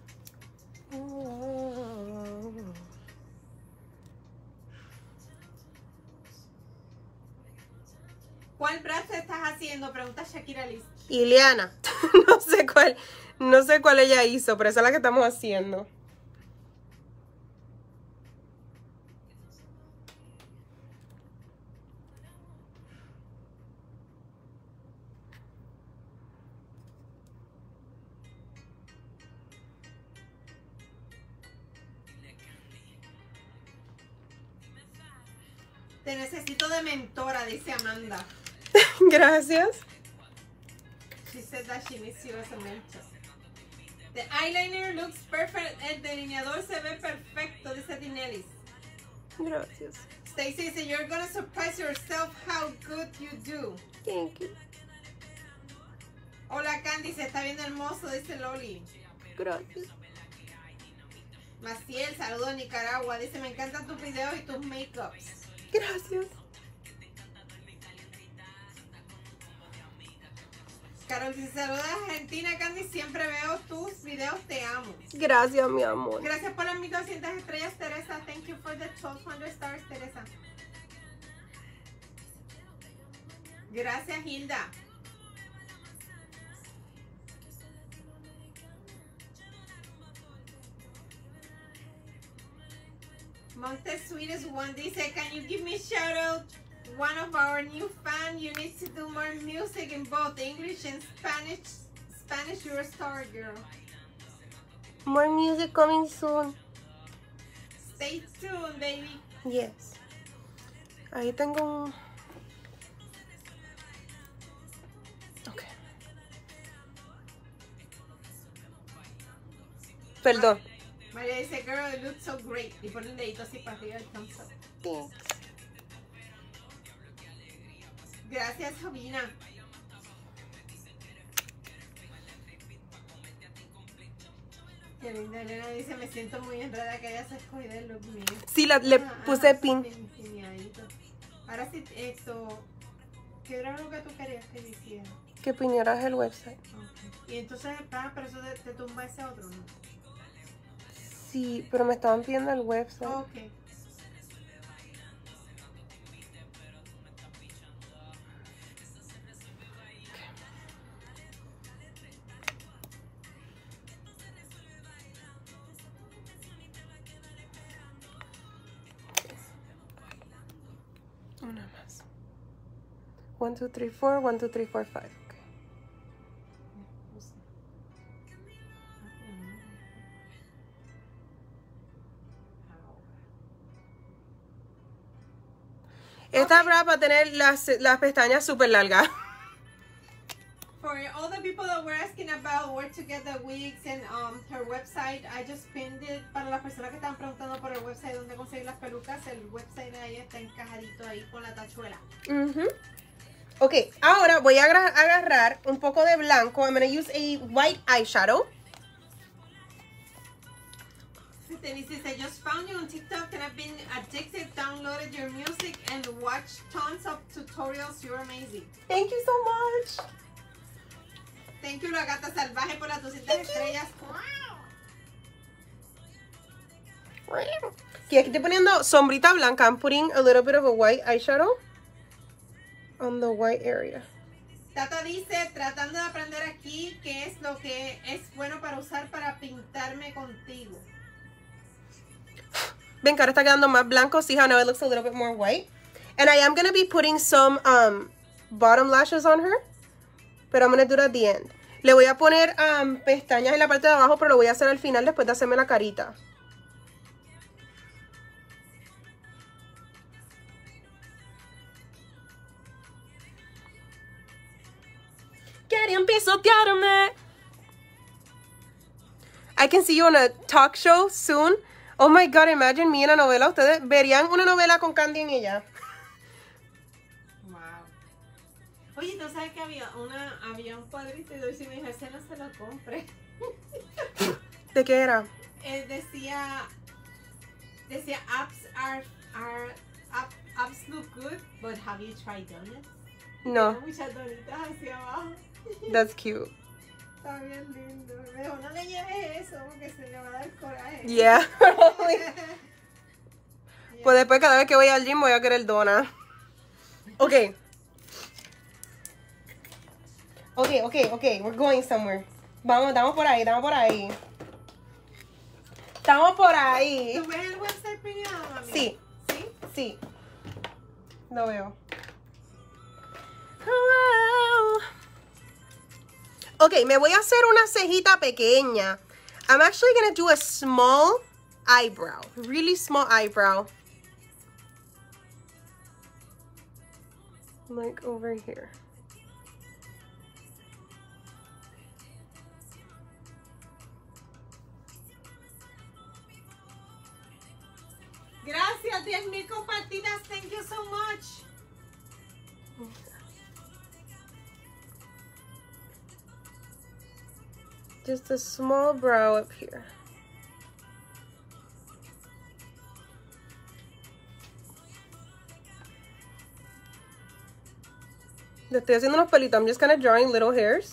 ¿Cuál brazo estás haciendo? Pregunta Shakira Liz. Ileana. No sé cuál ella hizo, pero esa es la que estamos haciendo. Te necesito de mentora, dice Amanda. Gracias. She said that she needs you as a mentor. The eyeliner looks perfect. El delineador se ve perfecto, dice Dinelis. Gracias. Stacy dice, you're gonna surprise yourself how good you do. Thank you. Hola Candy, se está viendo hermoso, dice Loli. Gracias. Maciel, saludo a Nicaragua. Dice, me encantan tus videos y tus makeups. Gracias. Carol dice, saluda a Argentina, Candy, siempre veo tus videos, te amo. Gracias, mi amor. Gracias por las 1200 estrellas, Teresa. Thank you for the 1200 stars, Teresa. Gracias, Hilda. Monte Sweetest One dice, can you give me a shout out? One of our new fans, you need to do more music in both English and Spanish. Spanish, you're a star, girl. More music coming soon. Stay tuned, baby. Yes. Ahí tengo un... Ok. Perdón. María dice, girl, it looks so great. Y pone un dedito así para arriba el thumbs up. Thanks. Gracias, Jovina. Qué linda, Elena dice, me siento muy enredada que hayas escogido el look mío. Sí, le puse pin. Piñadito. Ahora sí, esto, ¿qué era lo que tú querías que yo hiciera? Que piñaras el website. Okay. Y entonces, pero eso te tumba ese otro, ¿no? Sí, pero me estaban pidiendo el website. Ok. Una más. 1, 2, 3, 4, 1, 2, 3, 4, 5. Okay. Esta bra para tener las pestañas súper largas. For all the people that were asking about where to get the wigs and her website, I just pinned it. Para las personas que están preguntando por el website donde conseguir las pelucas, el website de ella está encajadito ahí con la tachuela. Ok, ahora voy a agarrar un poco de blanco. I'm going to use a white eyeshadow. Denise said, just found you on TikTok and I've been addicted, downloaded your music and watched tons of tutorials. You're amazing. Thank you so much. Thank you, la gata salvaje, por las 200 estrellas. Y aquí estoy poniendo sombrita blanca. I'm putting a little bit of a white eyeshadow on the white area. Tata dice, tratando de aprender aquí qué es lo que es bueno para usar para pintarme contigo. Ven que ahora está quedando más blanco. See how now it looks a little bit more white. And I am going to be putting some bottom lashes on her. Pero I'm going to do it at the end. Le voy a poner pestañas en la parte de abajo, pero lo voy a hacer al final después de hacerme la carita. Querían pisotearme. I can see you on a talk show soon. Oh my God, imagine me en la novela. Ustedes verían una novela con Candy en ella. Wow. Oye, ¿tú sabes que había un cuadrito y si me dije, ese no se lo compre? ¿De qué era? Decía apps look good, but have you tried donuts? No, Muchas donitas hacia abajo. that's cute. Está bien lindo. Me dijo, no le lleves eso porque se le va a dar coraje. Yeah, probably. Pues después cada vez que voy al gym voy a querer dona. Okay. Okay, we're going somewhere. Vamos, estamos por ahí. Estamos por ahí. ¿Tú ves el website piñado, mami? Sí. ¿Sí? Sí. Lo veo. Ok, me voy a hacer una cejita pequeña. I'm actually going to do a small eyebrow. Really small eyebrow. Like over here. Gracias, 10,000 compartidas. Thank you so much. Just a small brow up here. The estoy haciendo unos pelitos. I'm just kind of drawing little hairs.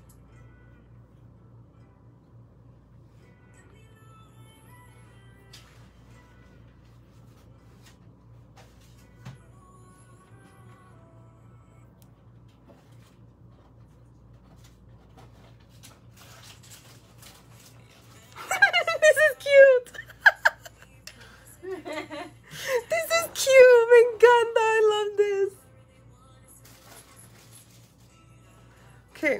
This is cute. This is cute. Me encanta. I love this. Okay.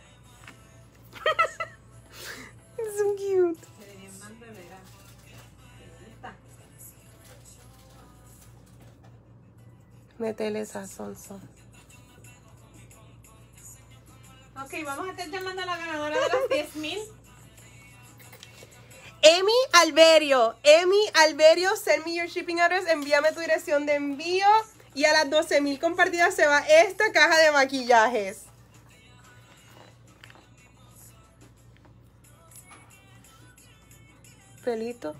It's so cute. Métele sazón. Ok, vamos a estar llamando a la ganadora de las 10,000. Emi Alberio, send me your shipping address, envíame tu dirección de envío y a las 12,000 compartidas se va esta caja de maquillajes. Pelito.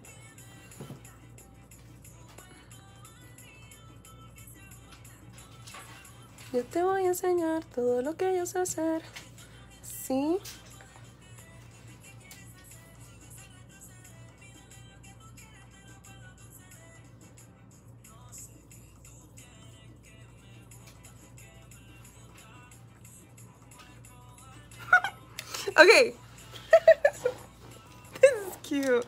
Yo te voy a enseñar todo lo que yo sé hacer. Sí. Okay. This is cute.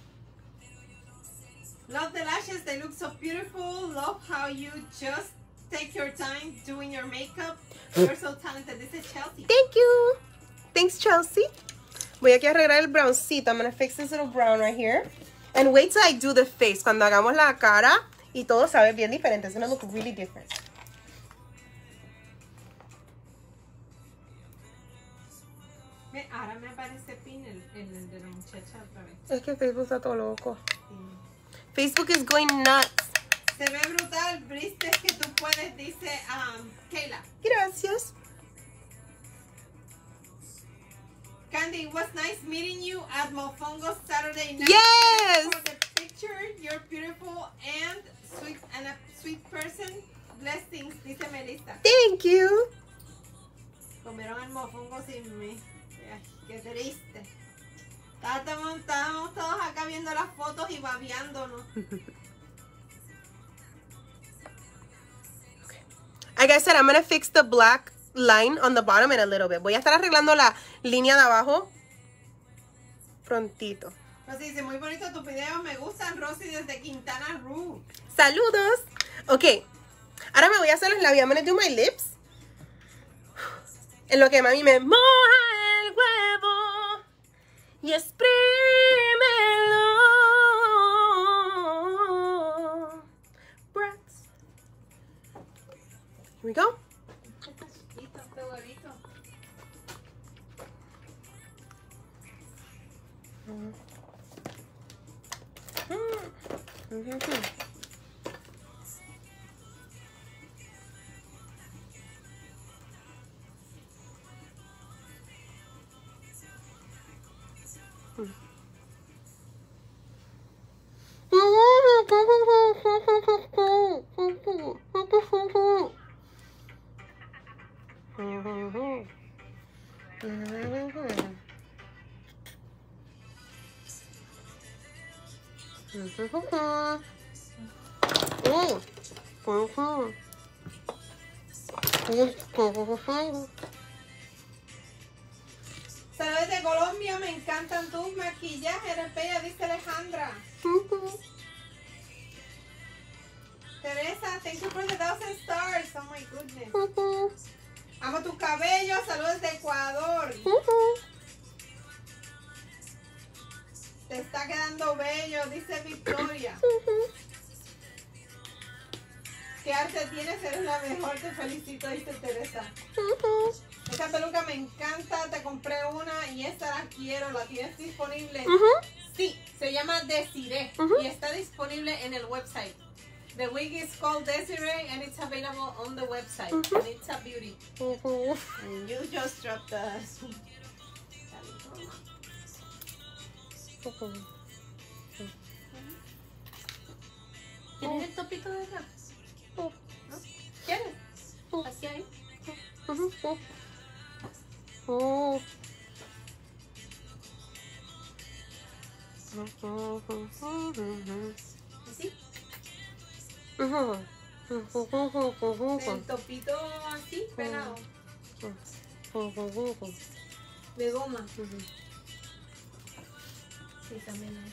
Love the lashes, they look so beautiful. Love how you just take your time doing your makeup. You're so talented. This is Chelsea. Thank you. Thanks, Chelsea. Voy aquí a arreglar el browncito. I'm gonna fix this little brown right here. And wait till I do the face. Cuando hagamos la cara y todo sabe bien diferente. It's gonna look really different. Ahora me aparece pin en el de la muchacha otra vez. Es que Facebook está todo loco. Facebook is going nuts. Se ve brutal, bristes que tú puedes, dice Kayla. Gracias. Candy, it was nice meeting you at Mofongo Saturday night. Yes! For the picture, you're beautiful and a sweet person. Blessings, dice Melissa. Thank you. Comieron el mofongo sin mí. Ay, qué triste. Estábamos todos acá viendo las fotos y babeándonos. Like I said, I'm gonna fix the black line on the bottom in a little bit. Voy a estar arreglando la línea de abajo prontito. Rosy dice, muy bonito tu video, me gustan. Rosy desde Quintana Roo. Saludos. Ok. Ahora me voy a hacer los labios. I'm gonna do my lips. En lo que mami me moja el huevo y exprímelo. Brats. Here we go. Chiquito, este huevito. Saludos de Colombia, me encantan tus maquillajes, eres bella, dice Alejandra. Teresa, thank you for the 1,000 stars. Oh my goodness. Amo tu cabello, saludos de Ecuador. Te está quedando bello, dice Victoria. ¿Qué arte tienes? Eres la mejor, te felicito, dice Teresa. Esta peluca me encanta, te compré una y esta la quiero, ¿la tienes disponible? Sí, se llama Desiree y está disponible en el website. The wig is called Desiree and it's available on the website. And it's a beauty. And you just dropped the... ¿Tienes el topito de acá? ¿No? ¿Quieres? Aquí hay. ¿Así? El topito así, pegado. De goma. Sí, también hay.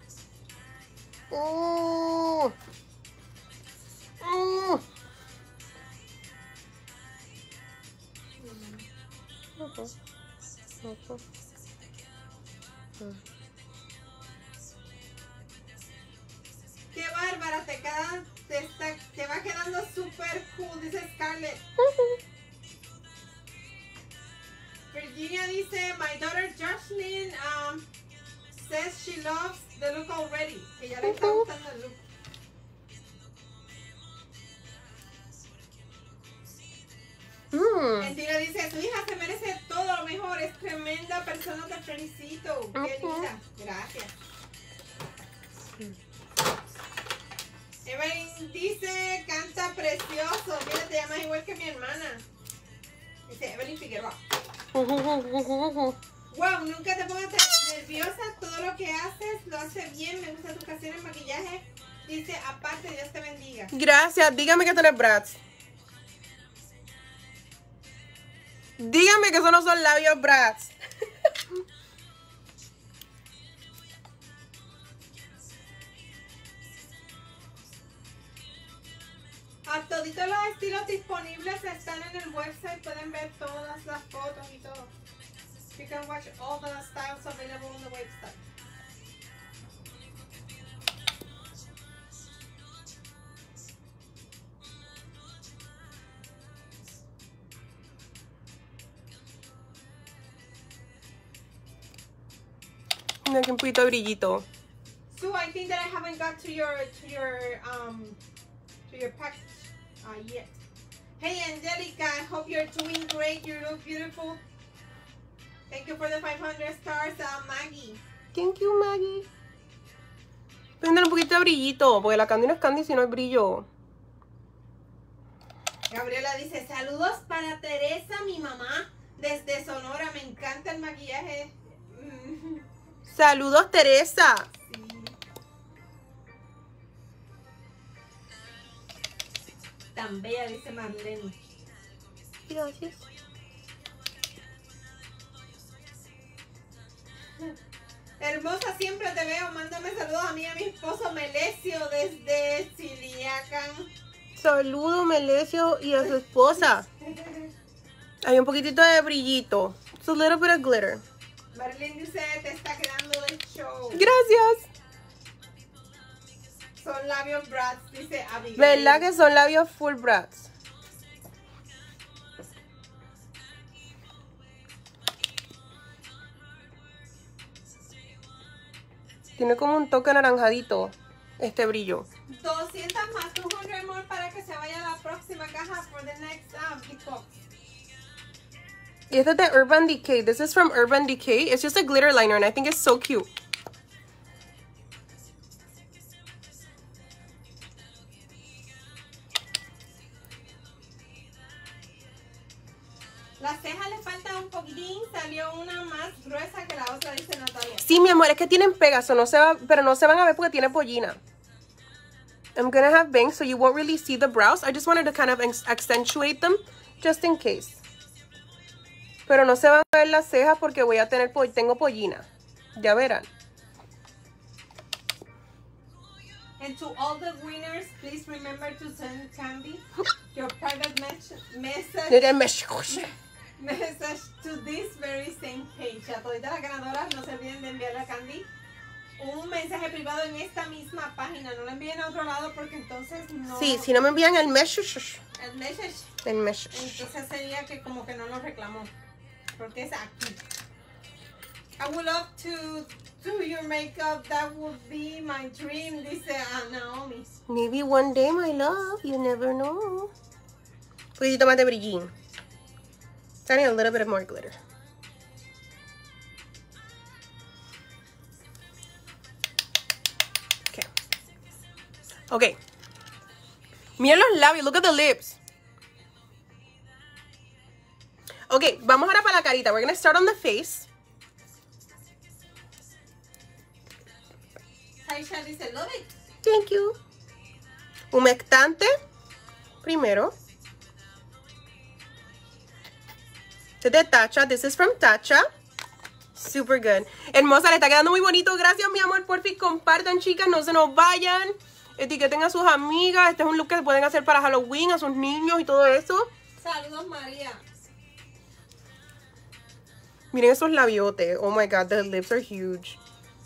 Qué bárbara, te va quedando super cool, dice Scarlett. Virginia dice, my daughter Jocelyn says she loves the look already. Que ya le está gustando el look. Mentira dice, su hija se merece todo lo mejor, es tremenda persona, te felicito. Qué linda. Gracias. Evelyn dice, canta precioso. Mira, te llamas igual que mi hermana. Dice Evelyn Figueroa. Wow, nunca te pongas nerviosa. Todo lo que haces lo hace bien. Me gusta tu canción en maquillaje. Dice, aparte, Dios te bendiga. Gracias. Dígame que tenés Bratz. Dígame que eso no son labios Bratz. A toditos los estilos disponibles están en el website. Pueden ver todas las fotos y todo. You can watch all the styles available on the website. Mira que un poquito de brillito. So I think that I haven't got to your package yet. Hey Angelica, I hope you're doing great. You look beautiful. Thank you for the 500 stars, Maggie. Thank you, Maggie. Prendele un poquito de brillito, porque la candy no es candy si no hay brillo. Gabriela dice, saludos para Teresa, mi mamá, desde Sonora. Me encanta el maquillaje. Saludos, Teresa. Sí. Tan bella, dice Marlene. Gracias. Hermosa, siempre te veo. Mándame saludos a mí y a mi esposo Melesio desde Chiliacán. Saludos, Melesio y a su esposa. Hay un poquitito de brillito. It's a little bit of glitter. Marlene dice, te está quedando del show. Gracias. Son labios Bratz, dice Abigail. ¿Verdad que son labios full Bratz? Tiene como un toque anaranjadito este brillo. 200 más 200 more para que se vaya a la próxima caja for the next big box. Y este es de Urban Decay. This is from Urban Decay. It's just a glitter liner and I think it's so cute. Las cejas le falta un poquitín. Salió una más gruesa que la otra, dice Natalia. Sí, mi amor, es que tienen Pegaso, no se va, pero no se van a ver porque tiene pollina. I'm gonna have bangs so you won't really see the brows. I just wanted to kind of accentuate them just in case. Pero no se van a ver las cejas porque voy a tener tengo pollina. Ya verán. And to all the winners, please remember to send Candy your private message to this very same page. A todas las ganadoras, no se olviden de enviarle a Candy un mensaje privado en esta misma página. No lo envíen a otro lado porque entonces no... Sí, si no me envían el message. El message. El message. Entonces sería que como que no lo reclamó. Porque es aquí. I would love to do your makeup. That would be my dream, dice Naomi. Maybe one day, my love. You never know. Un poquitito más de brillín. I need a little bit more glitter. Okay. Okay. Mira los labios. Look at the lips. Ok, vamos ahora para la carita. We're gonna start on the face. Aisha dice, love it. Thank you. Humectante. Primero. Este es de Tatcha. This is from Tatcha. Super good. Hermosa, le está quedando muy bonito. Gracias, mi amor. Por fin, compartan, chicas. No se nos vayan. Etiqueten a sus amigas. Este es un look que pueden hacer para Halloween, a sus niños y todo eso. Saludos, María. Miren esos labiotes. Oh my God, the lips are huge.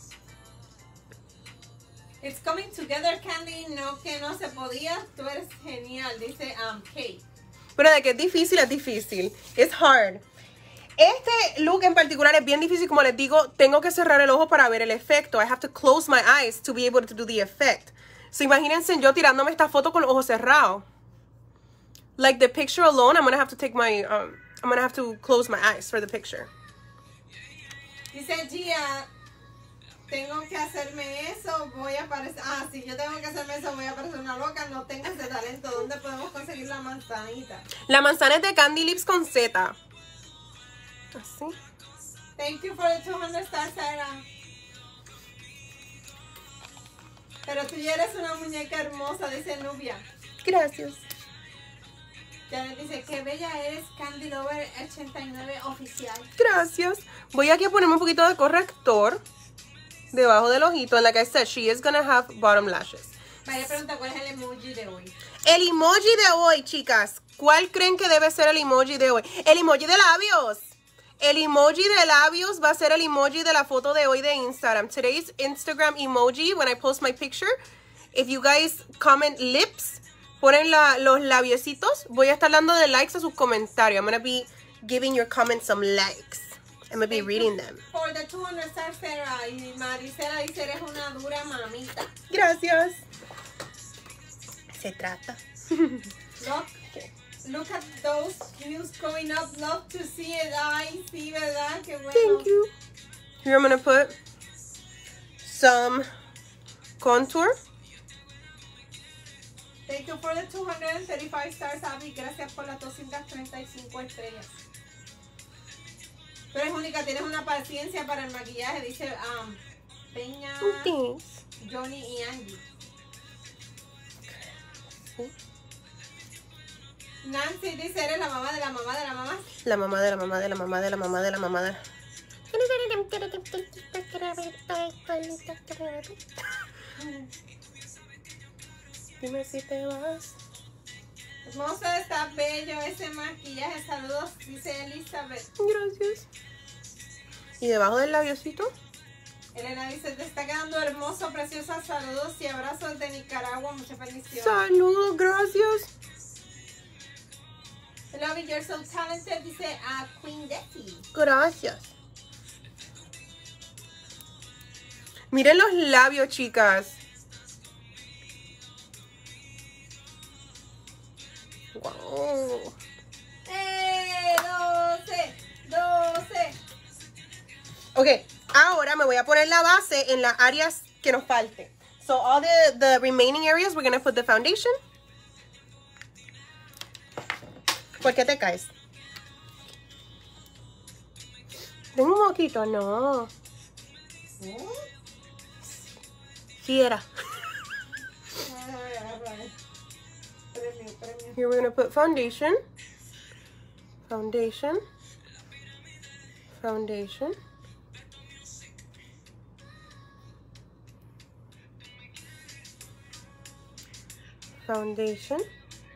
It's coming together, Candy. No, que no se podía. Tú eres genial, dice Kate. Pero de que es difícil. It's hard. Este look en particular es bien difícil. Como les digo, tengo que cerrar el ojo para ver el efecto. I have to close my eyes to be able to do the effect. So imagínense yo tirándome esta foto con los ojos cerrados. Like the picture alone, I'm gonna have to take my, I'm gonna have to close my eyes for the picture. Dice Gia, tengo que hacerme eso, voy a parecer... Ah, sí, yo tengo que hacerme eso, voy a parecer una loca, no tengo ese talento. ¿Dónde podemos conseguir la manzanita? La manzana es de Candy Lips con Z. Así. Thank you for the 200 stars, Sarah. Pero tú ya eres una muñeca hermosa, dice Nubia. Gracias. Janet dice, qué bella eres, Candy Lover 89 oficial. Gracias. Voy aquí a ponerme un poquito de corrector debajo del ojito. En la que said she is gonna have bottom lashes. María pregunta, ¿cuál es el emoji de hoy? El emoji de hoy, chicas. ¿Cuál creen que debe ser el emoji de hoy? El emoji de labios. El emoji de labios va a ser el emoji de la foto de hoy de Instagram. Today's Instagram emoji, when I post my picture, if you guys comment lips, ponen los labiecitos, voy a estar dando de likes a sus comentarios. I'm going to be giving your comments some likes. I'm going to be reading them. For the 200 stars, Sarah. Y Maricela dice, eres una dura mamita. Gracias. Se trata. Look at those views going up. Love to see it. Ay, sí, ¿verdad? Qué bueno. Thank you. Here I'm going to put some contour. Thank you for the 235 stars, Abby. Gracias por las 235 estrellas. Tú eres única, tienes una paciencia para el maquillaje, dice Peña, Thanks. Johnny y Angie. Nancy dice, eres la mamá de la mamá de la mamá. La mamá de la mamá de la mamá de la mamá de la mamá de la... Dime si te vas. Hermoso, está bello ese maquillaje. Saludos, dice Elizabeth. Gracias. ¿Y debajo del labiocito? Elena dice, te está quedando hermoso, preciosa. Saludos y abrazos de Nicaragua. Muchas bendiciones. Saludos, gracias. Love it, you're so talented, dice Queen Desi. Gracias. Miren los labios, chicas. Wow. 12. Ok, ahora me voy a poner la base en las áreas que nos falte. So all the remaining areas, we're going to put the foundation. ¿Por qué te caes? Tengo un moquito, no. Sí era. Here we're going to put foundation. Foundation. Foundation. Foundation.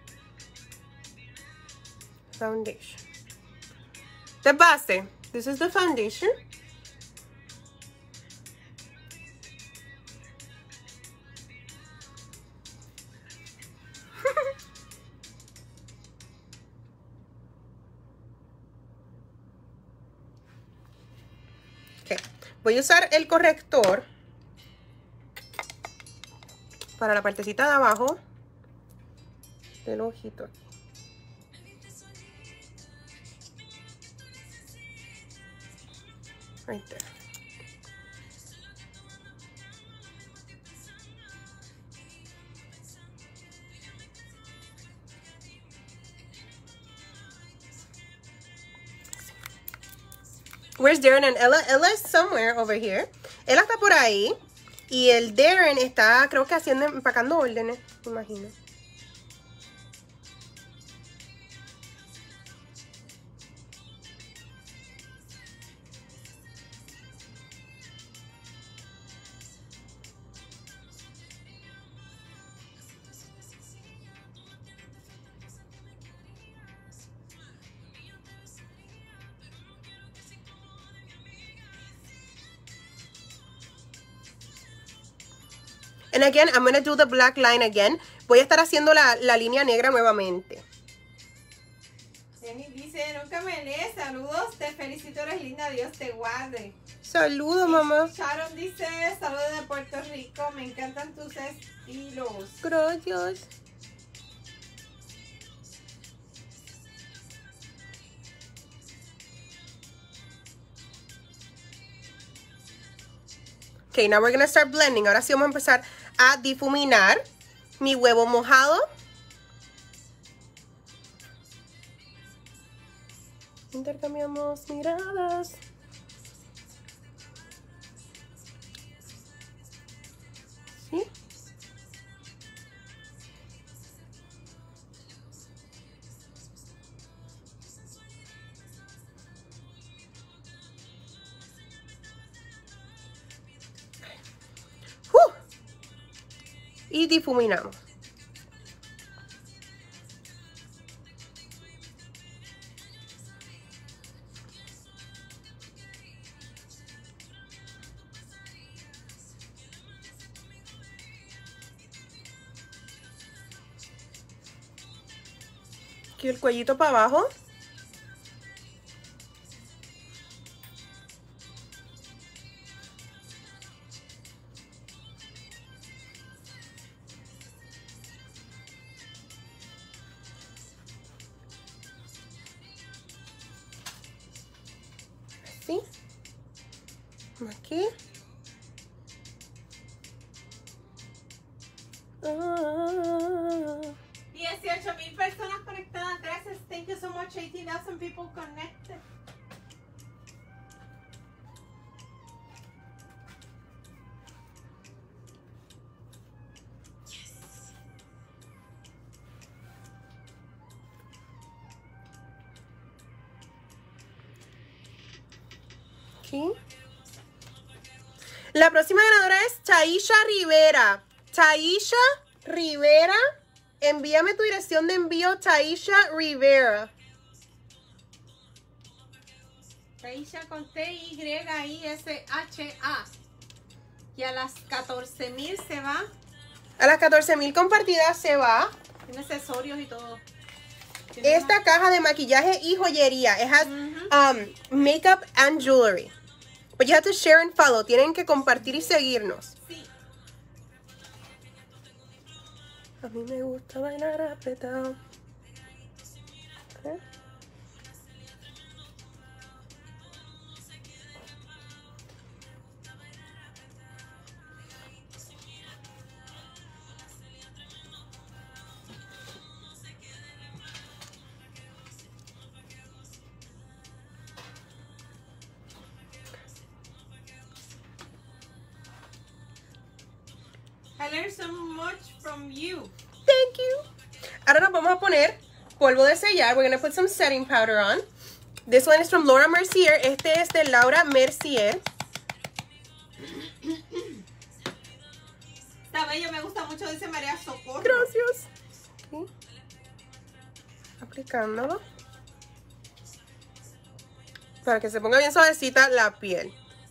Foundation. The base. This is the foundation. Okay. Voy a usar el corrector para la partecita de abajo del ojito. Right there. Where's Darren and Ella? Ella is somewhere over here. Ella está por ahí. Y el Darren está, creo que empacando órdenes, me imagino. And again, I'm going to do the black line again. Voy a estar haciendo la línea negra nuevamente. Jenny dice, nunca me lees. Saludos, te felicito, eres linda. Dios te guarde. Saludos, mamá. Sharon dice, saludos de Puerto Rico. Me encantan tus estilos. Gracias. Okay, now we're going to start blending. Ahora sí vamos a empezar a difuminar mi huevo mojado. Intercambiamos miradas. ¿Sí? Y difuminamos. Aquí el cuellito para abajo. Así. Aquí. 18,000 personas conectadas. Gracias. Thank you so much. 18,000 people connected. Aquí. La próxima ganadora es Taisha Rivera. Taisha Rivera. Envíame tu dirección de envío, Taisha Rivera. Taisha con T-Y-I-S-H-A. Y a las 14,000 se va. A las 14,000 compartidas se va. Tiene accesorios y todo. Esta caja de maquillaje y joyería. It has makeup and jewelry. But you have to share and follow. Tienen que compartir y seguirnos. Sí. A mí me gusta bailar apretado. ¿Eh? I learned so much from you. Thank you. Ahora nos vamos a poner polvo de sellar. We're going to put some setting powder on. This one is from Laura Mercier. Este es de Laura Mercier. Está bello, me gusta mucho, dice María Socorro. Gracias. Okay. Aplicándolo. Para que se ponga bien suavecita la piel.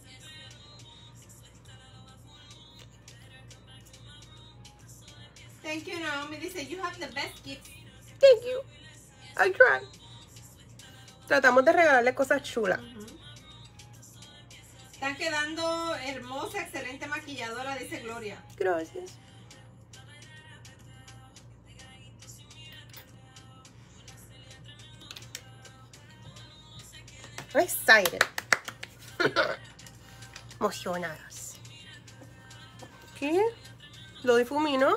Thank you, Naomi. Dice, you have the best gift. Thank you. I try. Tratamos de regalarle cosas chulas. Están quedando hermosa, excelente maquilladora, dice Gloria. Gracias. I'm excited. Emocionadas. Aquí lo difumino.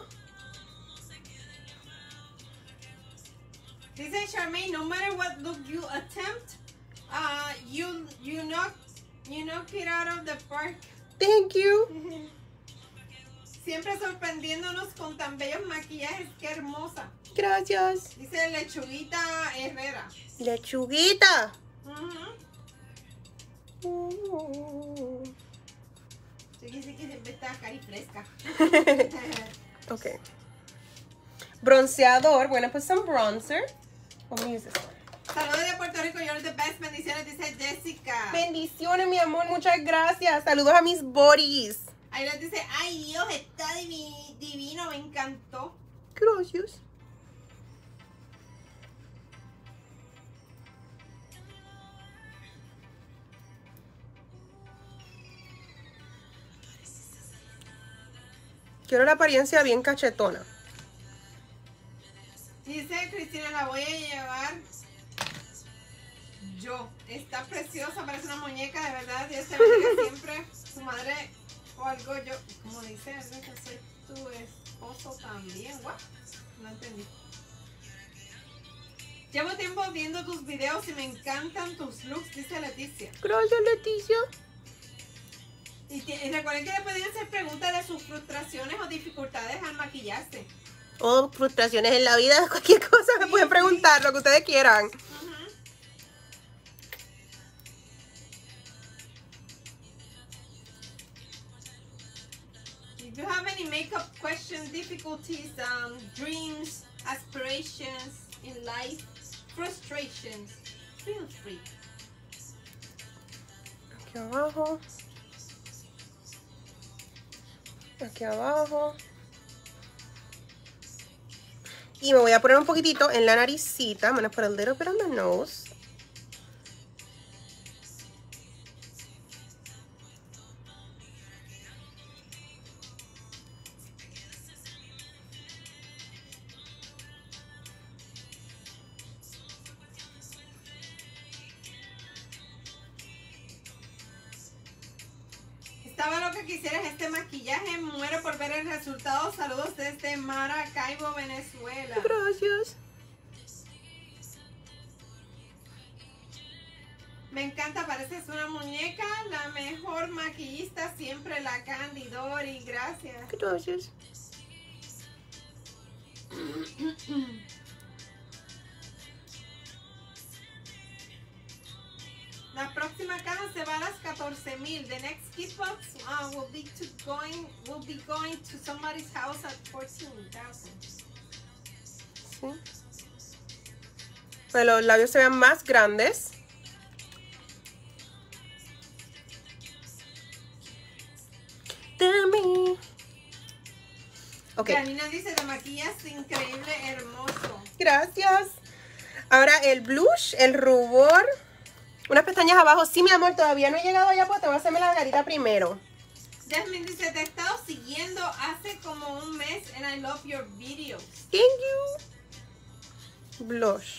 Dice Charmaine, no matter what look you attempt, you not You knocked it out of the park. Thank you. Siempre sorprendiéndonos con tan bellos maquillajes. Qué hermosa. Gracias. Dice Lechuguita Herrera. Lechuguita. Chiqui siempre está cari fresca. Ok. Bronceador. Bueno, pues some bronzer. Let me use this one. Saludos de Puerto Rico, you're the best. Bendiciones, dice Jessica. Bendiciones, mi amor. Muchas gracias. Saludos a mis bodies. Ahí les dice, ay Dios, está divino, me encantó. Gracias. Quiero la apariencia bien cachetona. Dice Cristina, la voy a llevar yo. Está preciosa, parece una muñeca, de verdad. Dios te bendiga siempre. Su madre o algo, yo, como dice, algo que soy tu esposo también. ¿What? No entendí. Llevo tiempo viendo tus videos y me encantan tus looks, dice Leticia. Gracias, Leticia. Y recuerden que le pueden hacer preguntas de sus frustraciones o dificultades al maquillarse. O frustraciones en la vida, cualquier cosa me pueden preguntar, lo que ustedes quieran. If you have any makeup questions, difficulties, dreams, aspirations in life, frustrations, feel free. Aquí abajo. Aquí abajo. Y me voy a poner un poquitito en la naricita. I'm gonna put a little bit on the nose. Estaba lo que quisieras este maquillaje, muero por ver el resultado. Saludos desde Maracaibo, Venezuela. Gracias. Me encanta, pareces una muñeca, la mejor maquillista siempre, la Candy Dory, gracias. Gracias. La próxima caja se va a las 14,000. The next gift box will be going to somebody's house at 14,000. Sí. Pues los labios se ven más grandes. Dame. Ok. Janina dice, te maquillas increíble, hermoso. Gracias. Ahora el blush, el rubor. Unas pestañas abajo. Sí, mi amor, todavía no he llegado allá porque tengo que hacerme la carita primero. Jasmine dice, te he estado siguiendo hace como un mes and I love your videos. Thank you. Blush.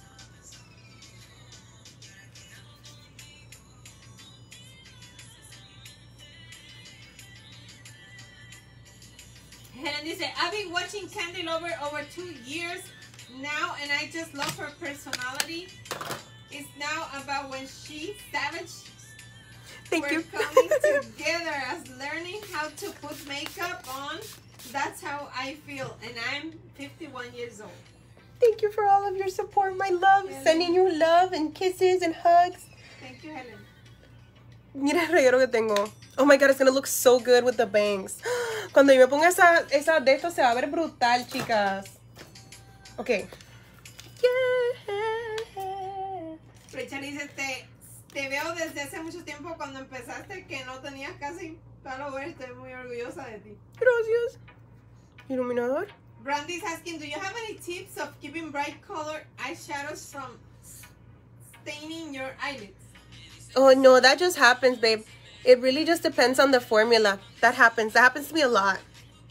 Helen dice, I've been watching Candy Lover over 2 years now and I just love her personality. It's now about when she's savage. Thank you. We're coming together as learning how to put makeup on. That's how I feel and I'm 51 years old. Thank you for all of your support, my love. Helen. Sending you love and kisses and hugs. Thank you, Helen. Mira el reguero que tengo. Oh my god, it's gonna look so good with the bangs. Cuando yo me ponga esa de esto se va a ver brutal, chicas. Ok. Yeah. Rachel dice, te veo desde hace mucho tiempo cuando empezaste que no tenías casi followers. Estoy muy orgullosa de ti. Gracias. Iluminador. Brandy's asking, do you have any tips of keeping bright color eyeshadows from staining your eyelids? Oh no, that just happens, babe. It really just depends on the formula. That happens. That happens to me a lot.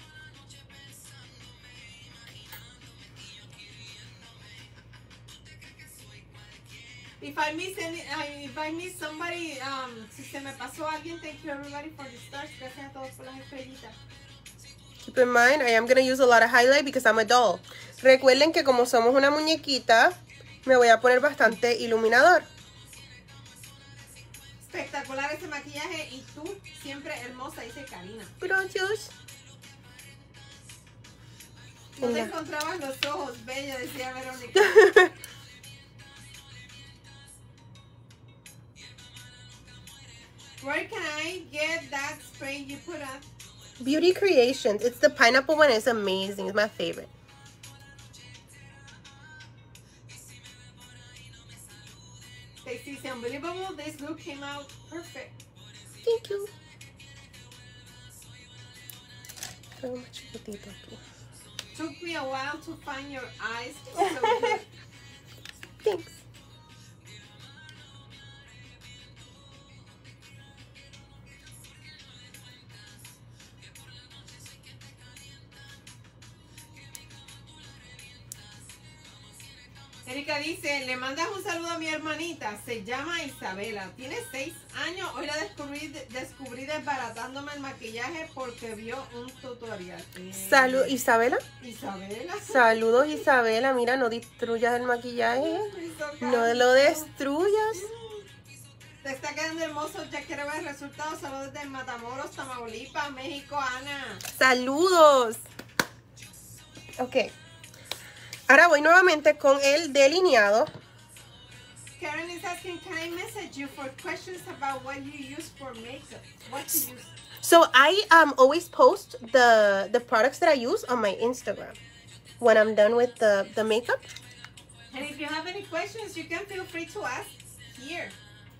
If I miss somebody, si se me pasó alguien, thank you everybody for the stars. Gracias a todos por las estrellitas. Keep in mind, I am going to use a lot of highlight because I'm a doll. Recuerden que como somos una muñequita, me voy a poner bastante iluminador. Espectacular. espectacular ese maquillaje y tú siempre hermosa, dice Karina. Gracias. No te encontrabas los ojos, bella, decía Verónica. Where can I get that spray you put on? Beauty Creations. It's the pineapple one. It's amazing. It's my favorite. It's unbelievable. This look came out perfect. Thank you. Tengo más chiquitito aquí. Took me a while to find your eyes. So good. Thanks. Erika dice, le mandas un saludo a mi hermanita, se llama Isabela, tiene 6 años, hoy la descubrí desbaratándome el maquillaje porque vio un tutorial. Salud, Isabela. Isabela. Saludos, Isabela. Mira, no destruyas el maquillaje. No lo destruyas. Te está quedando hermoso, ya quiero ver el resultado. Saludos desde Matamoros, Tamaulipas, México, Ana. Saludos. Ok. Ahora voy nuevamente con el delineado. Karen is asking, can I message you for questions about what you use for makeup? What to use? So I always post the products that I use on my Instagram when I'm done with the makeup. And if you have any questions, you can feel free to ask here.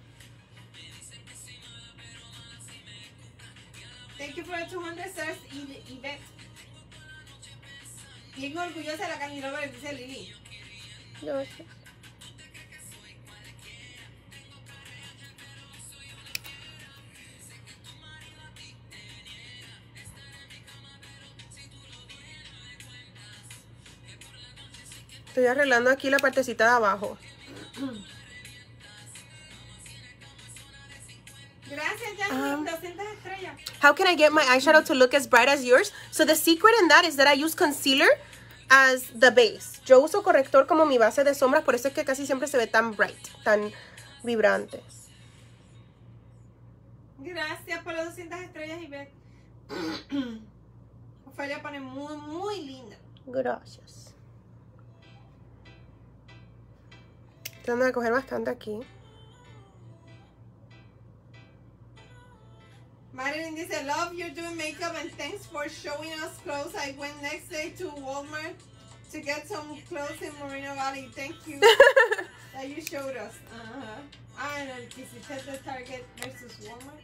Thank you for the 200 stars, Yvette. Bien orgullosa de la Candy Lover, dice Lili. No sé. Estoy arreglando aquí la partecita de abajo. Gracias, Jasmine. 200 estrellas. How can I get my eyeshadow to look as bright as yours? So the secret in that is that I use concealer as the base. Yo uso corrector como mi base de sombras, por eso es que casi siempre se ve tan bright, tan vibrante. Gracias por las 200 estrellas, Ivette. Ofelia pone muy, muy linda. Gracias. Tratando de coger bastante aquí. Marilyn dice, love you doing makeup and thanks for showing us clothes. I went next day to Walmart to get some clothes in Moreno Valley. Thank you that you showed us. I know, visited the Target versus Walmart.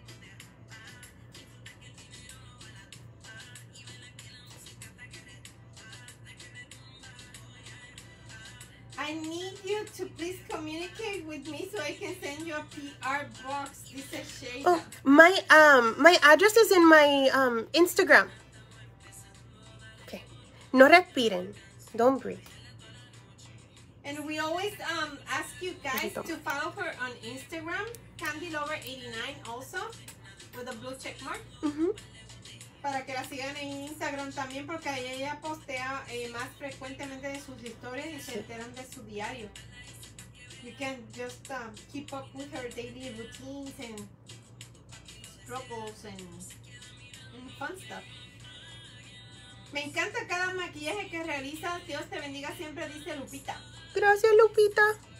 I need you to please communicate with me so I can send you a PR box. Dice Shayla. Oh, my address is in my Instagram. Okay. No respiren. Don't breathe. And we always ask you guys to follow her on Instagram, CandyLover89 also, with a blue check mark. Para que la sigan en Instagram también, porque ahí ella postea más frecuentemente de sus historias y se enteran de su diario. You can just keep up with her daily routines and struggles and fun stuff. Me encanta cada maquillaje que realizas. Dios te bendiga siempre, dice Lupita. Gracias, Lupita.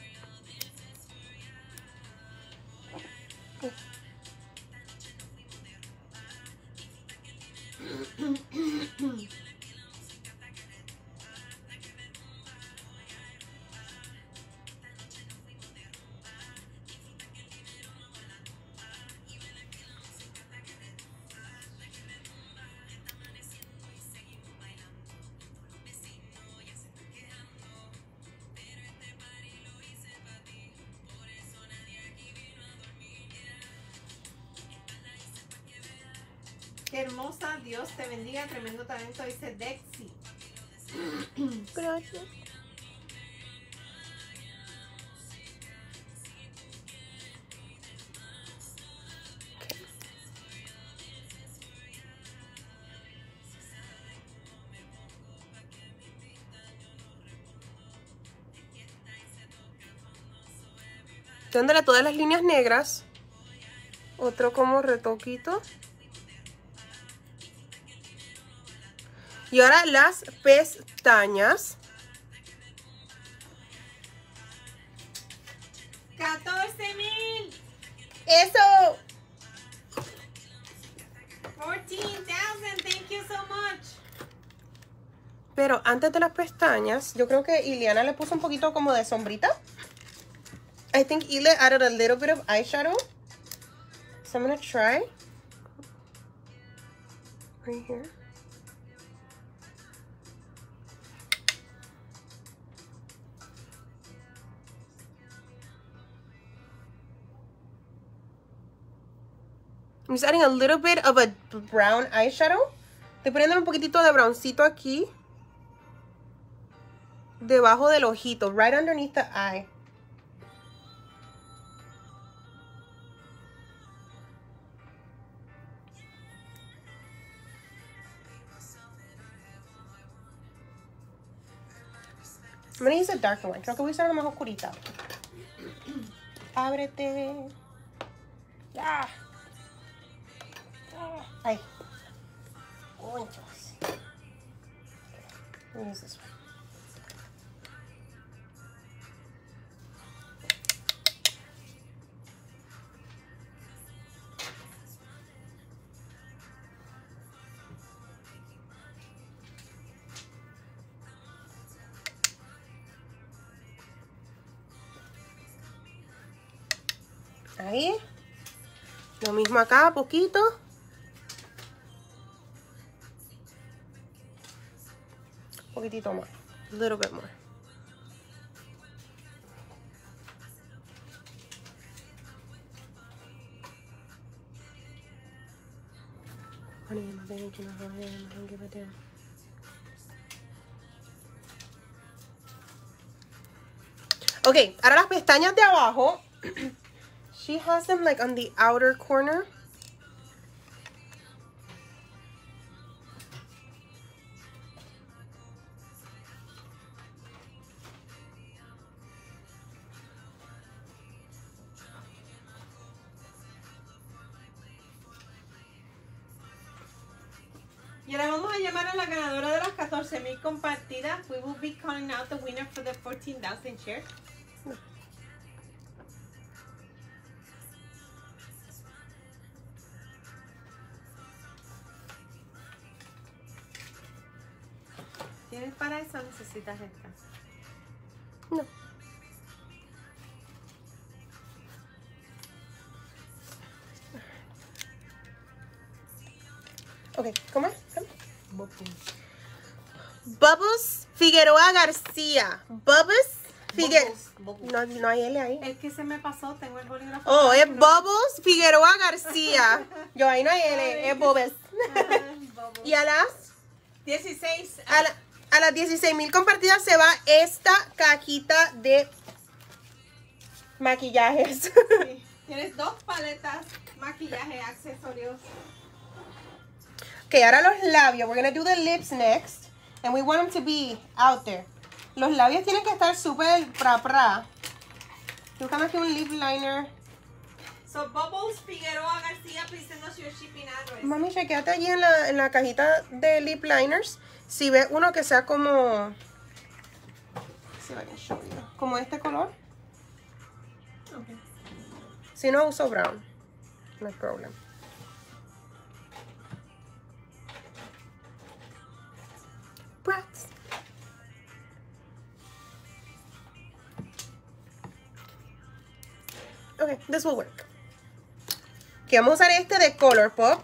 Qué hermosa, Dios te bendiga, tremendo talento, dice Dexy. Gracias. Dándole todas las líneas negras. Otro como retoquito. Y ahora las pestañas. 14,000. ¡Eso! 14,000. Thank you so much. Pero antes de las pestañas, yo creo que Ileana le puso un poquito como de sombrita. I think Ile added a little bit of eyeshadow. So I'm gonna try. Right here. I'm just adding a little bit of a brown eyeshadow. Estoy poniendo un poquitito de browncito aquí. Debajo del ojito, right underneath the eye. I'm gonna use a darker one. Creo que voy a usar una más oscurita. Ábrete. Ya. Ay. Conchos. Let me use this one. Ahí. Lo mismo acá, poquito. Un poquitito más. A little bit more. Honey, my baby, you know how I am. I don't give a damn. Ok, ahora las pestañas de abajo. She has them like on the outer corner. Y ahora vamos a llamar a la ganadora de las 14,000 compartidas. We will be calling out the winner for the 14,000 shares. ¿Tienes para eso o necesitas esta? No. Ok, ¿cómo es? Bubbles Figueroa García. Bubbles Figueroa. No hay L ahí. Es que se me pasó, tengo el bolígrafo. Oh, es Bubbles Figueroa García. Yo ahí no hay L, es Bubbles. Y a las 16. a las 16,000 compartidas se va esta cajita de maquillajes. Sí. Tienes 2 paletas, maquillaje, accesorios. Ok, ahora los labios. We're gonna do the lips next. And we want them to be out there. Los labios tienen que estar súper pra. Estoy buscando aquí un lip liner. So, Bubbles Figueroa García, please send us your shipping address. Mami, chequéate allí en la cajita de lip liners. Si ves uno que sea como... Si I can show you. Como este color. Okay. Si no, uso brown. No hay problema. Brats. Okay, this will work. Que vamos a usar este de Colourpop.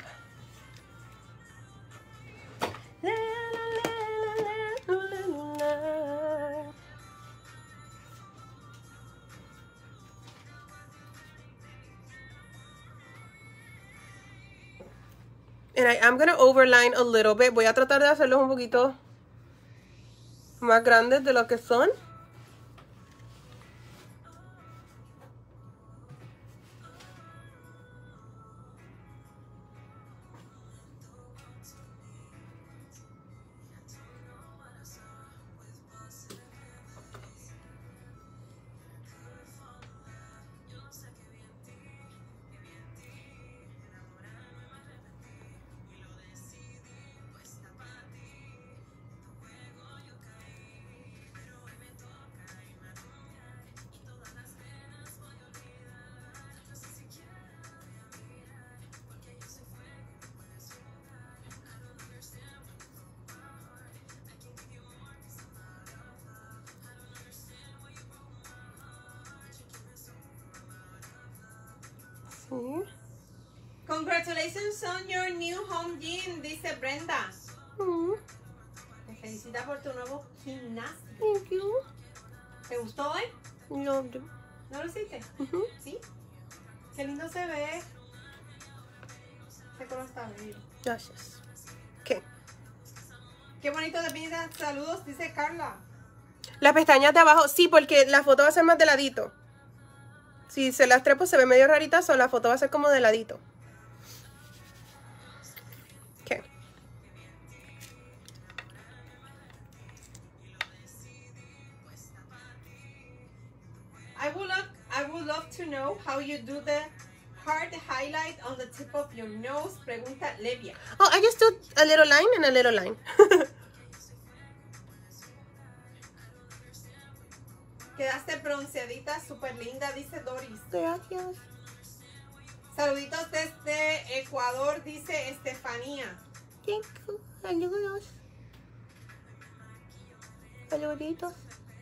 And I'm gonna overline a little bit. Voy a tratar de hacerlos un poquito más grandes de lo que son. Congratulations on your new home gym, dice Brenda. Mm, Te felicita por tu nuevo gimnasio. thank you. ¿Te gustó, Loved it. ¿No lo hiciste? Mhm. ¿Sí? Qué lindo se ve. Este color está bello. Gracias. Okay. Qué bonito de vida. Saludos, dice Carla. Las pestañas de abajo, sí, porque la foto va a ser más de ladito. Si se las trepo se ve medio rarita, o la foto va a ser como de ladito. Okay. I would love to know how you do the hard highlight on the tip of your nose. Pregunta Levia. Oh, I just do a little line and a little line. Quedaste bronceadita, súper linda, dice Doris. Gracias. Saluditos desde Ecuador, dice Estefanía. Thank you. Saludos. Saluditos.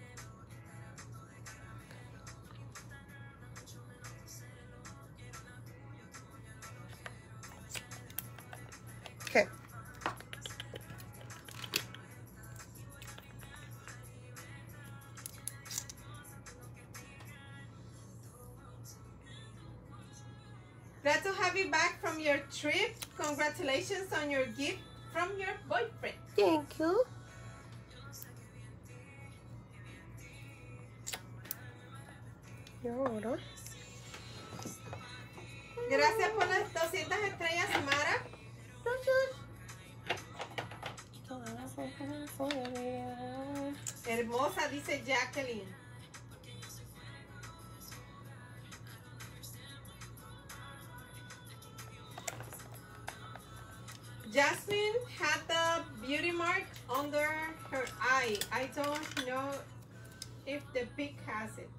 Okay. Glad to have you back from your trip. Congratulations on your gift from your boyfriend. Thank you. Y ahora. Gracias por las 200 estrellas, Mara. Hermosa, dice Jacqueline. Jasmine had the beauty mark under her eye. I don't know if the pic has it.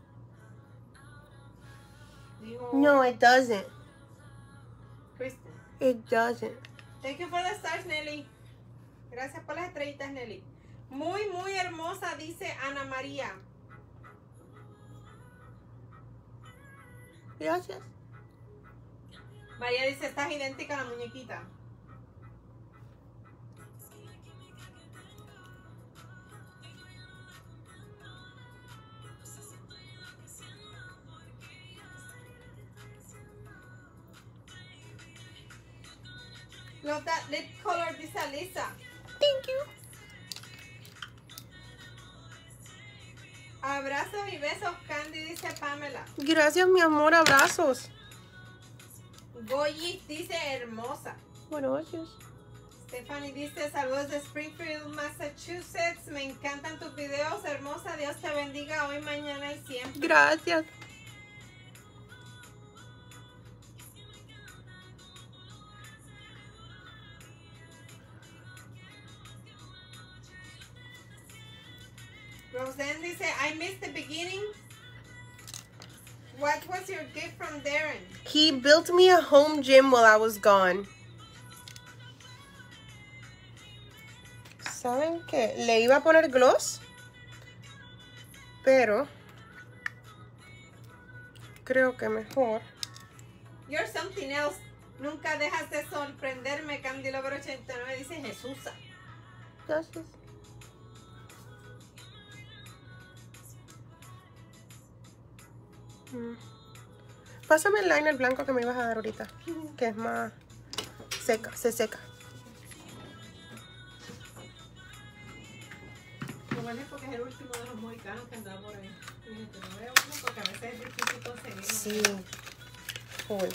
Dijo No, it doesn't. Kristen. It doesn't. Thank you for the stars, Nelly. Gracias por las estrellitas, Nelly. Muy, muy hermosa, dice Ana María. Gracias. María dice, estás idéntica a la muñequita. Love that lip color, dice Lisa. Thank you. Abrazos y besos, Candy, dice Pamela. Gracias, mi amor. Abrazos. Goyi dice hermosa. Bueno, gracias. Stephanie dice saludos de Springfield, Massachusetts. Me encantan tus videos, hermosa. Dios te bendiga hoy, mañana y siempre. Gracias. Roseanne dice, I missed the beginning. What was your gift from Darren? He built me a home gym while I was gone. ¿Saben qué? Le iba a poner gloss, pero creo que mejor. You're something else. Nunca dejas de sorprenderme, Candy Lover 89, dice Jesús. Gracias. Pásame el liner blanco que me ibas a dar ahorita, que es más seca, se seca. Lo bueno es porque es el último de los mohicanos que anda por ahí. Fíjate, no veo uno porque a veces es difícil conseguirlo. Sí. Full.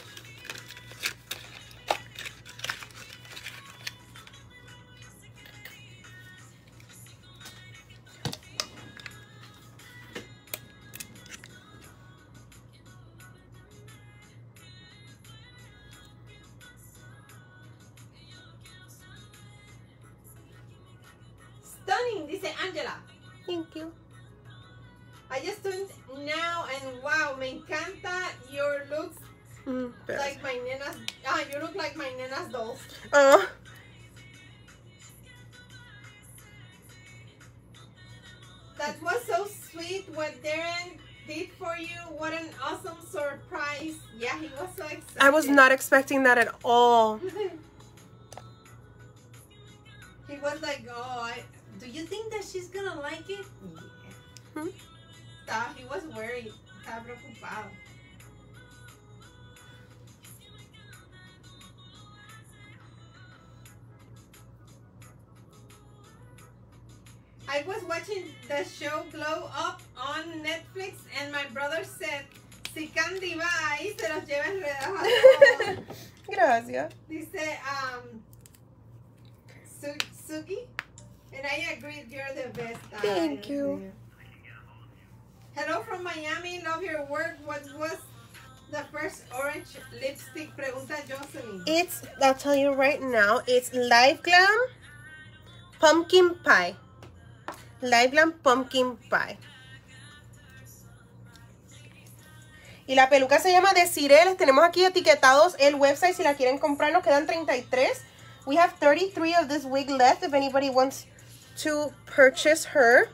Stunning, dice Angela. Thank you. I just tuned now and wow, me encanta your looks like my nenas. Ah, you look like my nenas dolls. Oh. That was so sweet what Darren did for you. What an awesome surprise. Yeah, he was so excited. I was not expecting that at all. He was like, oh, do you think that she's gonna like it? Yeah. He was worried. Estaba preocupado. I was watching the show Glow Up on Netflix and my brother said, si Candy va ahí, se los lleva enredados a todos. Gracias. Dice, Suki, and I agreed, you're the best. Thank you. Hello from Miami, love your work. What was the first orange lipstick? Pregunta Jocelyn. I'll tell you right now, it's Live Glam Pumpkin Pie. Live Glam Pumpkin Pie. Y la peluca se llama Desiree. Les tenemos aquí etiquetados el website si la quieren comprar. Nos quedan 33. We have 33 of this wig left if anybody wants to purchase her.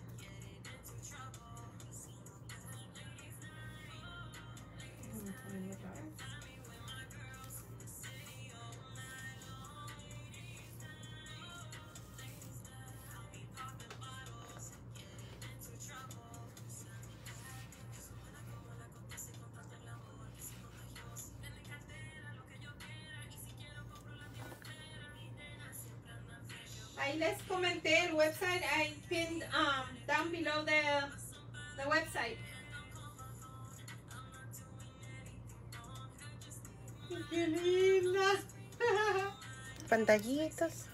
Ahí les comenté el website. I pinned down below the website. ¡Qué linda! Pantallitas.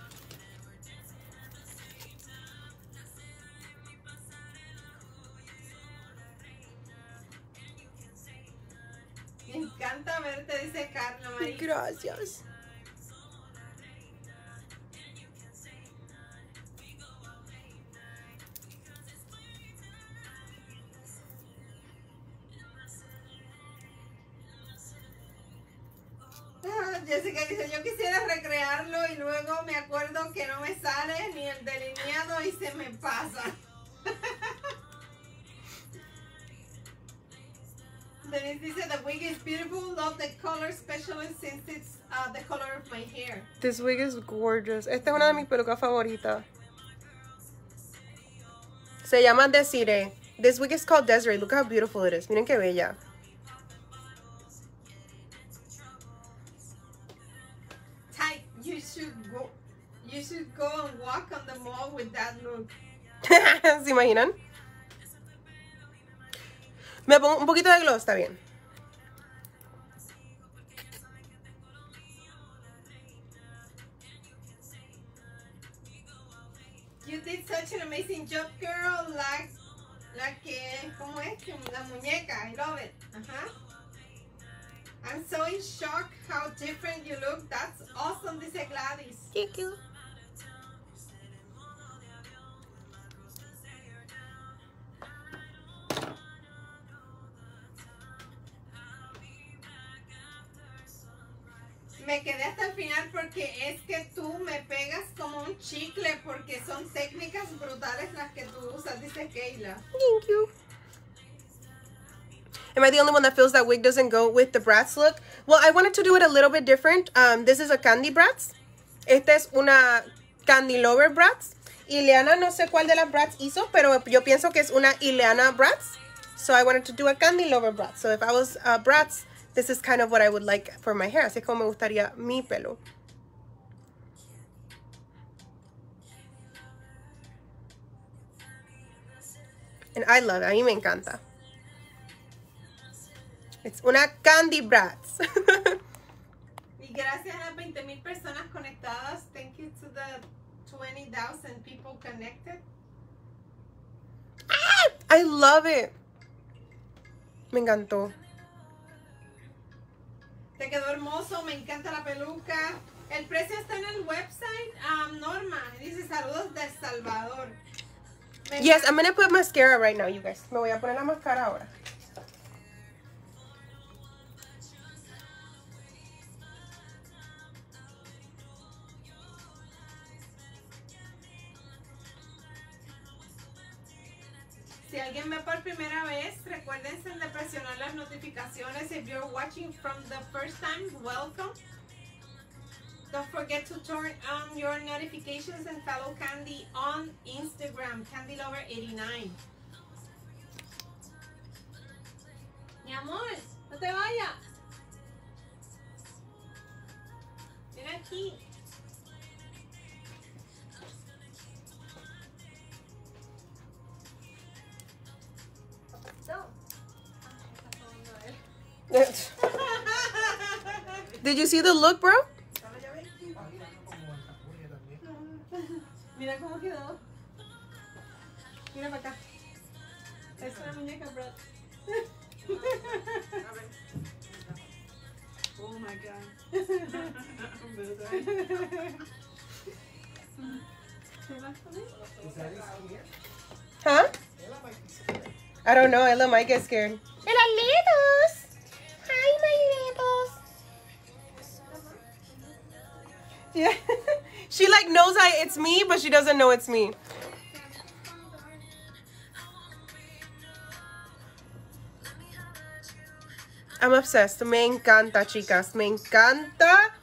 Me encanta verte, dice Carla María. Gracias. Jessica dice, yo quisiera recrearlo y luego me acuerdo que no me sale ni el delineado y se me pasa. Denise dice, the wig is beautiful, love the color, especially since it's the color of my hair. This wig is gorgeous. Esta es una de mis pelucas favoritas. Se llama Desiree. This wig is called Desiree. Look how beautiful it is. Miren qué bella. Ty, you should go and walk on the mall with that look. ¿Se imaginan? Me pongo un poquito de gloss, está bien. You did such an amazing job, girl. Like ¿cómo es? La muñeca. I love it. I'm so in shock how different you look. That's awesome, dice Gladys. Thank you. Me quedé hasta el final porque es que tú me pegas como un chicle porque son técnicas brutales las que tú usas, dice Kayla. Thank you. Am I the only one that feels that wig doesn't go with the Bratz look? Well, I wanted to do it a little bit different. This is a Candy Bratz. Esta es una Candy Lover Bratz. Ileana no sé cuál de las Bratz hizo, pero yo pienso que es una Ileana Bratz. So I wanted to do a Candy Lover Bratz. So if I was Bratz, this is kind of what I would like for my hair. Así es como me gustaría mi pelo. And I love it. A mí me encanta. Es una Candy Bratz. Y gracias a las 20,000 personas conectadas. Thank you to the 20,000 people connected. I love it. Me encantó. Te quedó hermoso, me encanta la peluca. El precio está en el website. Norma dice saludos de El Salvador. Yes, I'm gonna put mascara right now, you guys. Me voy a poner la máscara ahora. Si alguien ve por primera vez, recuérdense de presionar las notificaciones. If you're watching from the first time, welcome. Don't forget to turn on your notifications and follow Candy on Instagram, CandyLover89. Mi amor, no te vayas. Ven aquí. Did you see the look, bro? Mira cómo quedó. Mira para acá. Es una muñeca, bro. Oh my god. Huh? I don't know. Ella might get scared. Ella litos. Hi, my litos. Yeah. She like knows it's me, but she doesn't know it's me. I'm obsessed. Me encanta, chicas. Me encanta.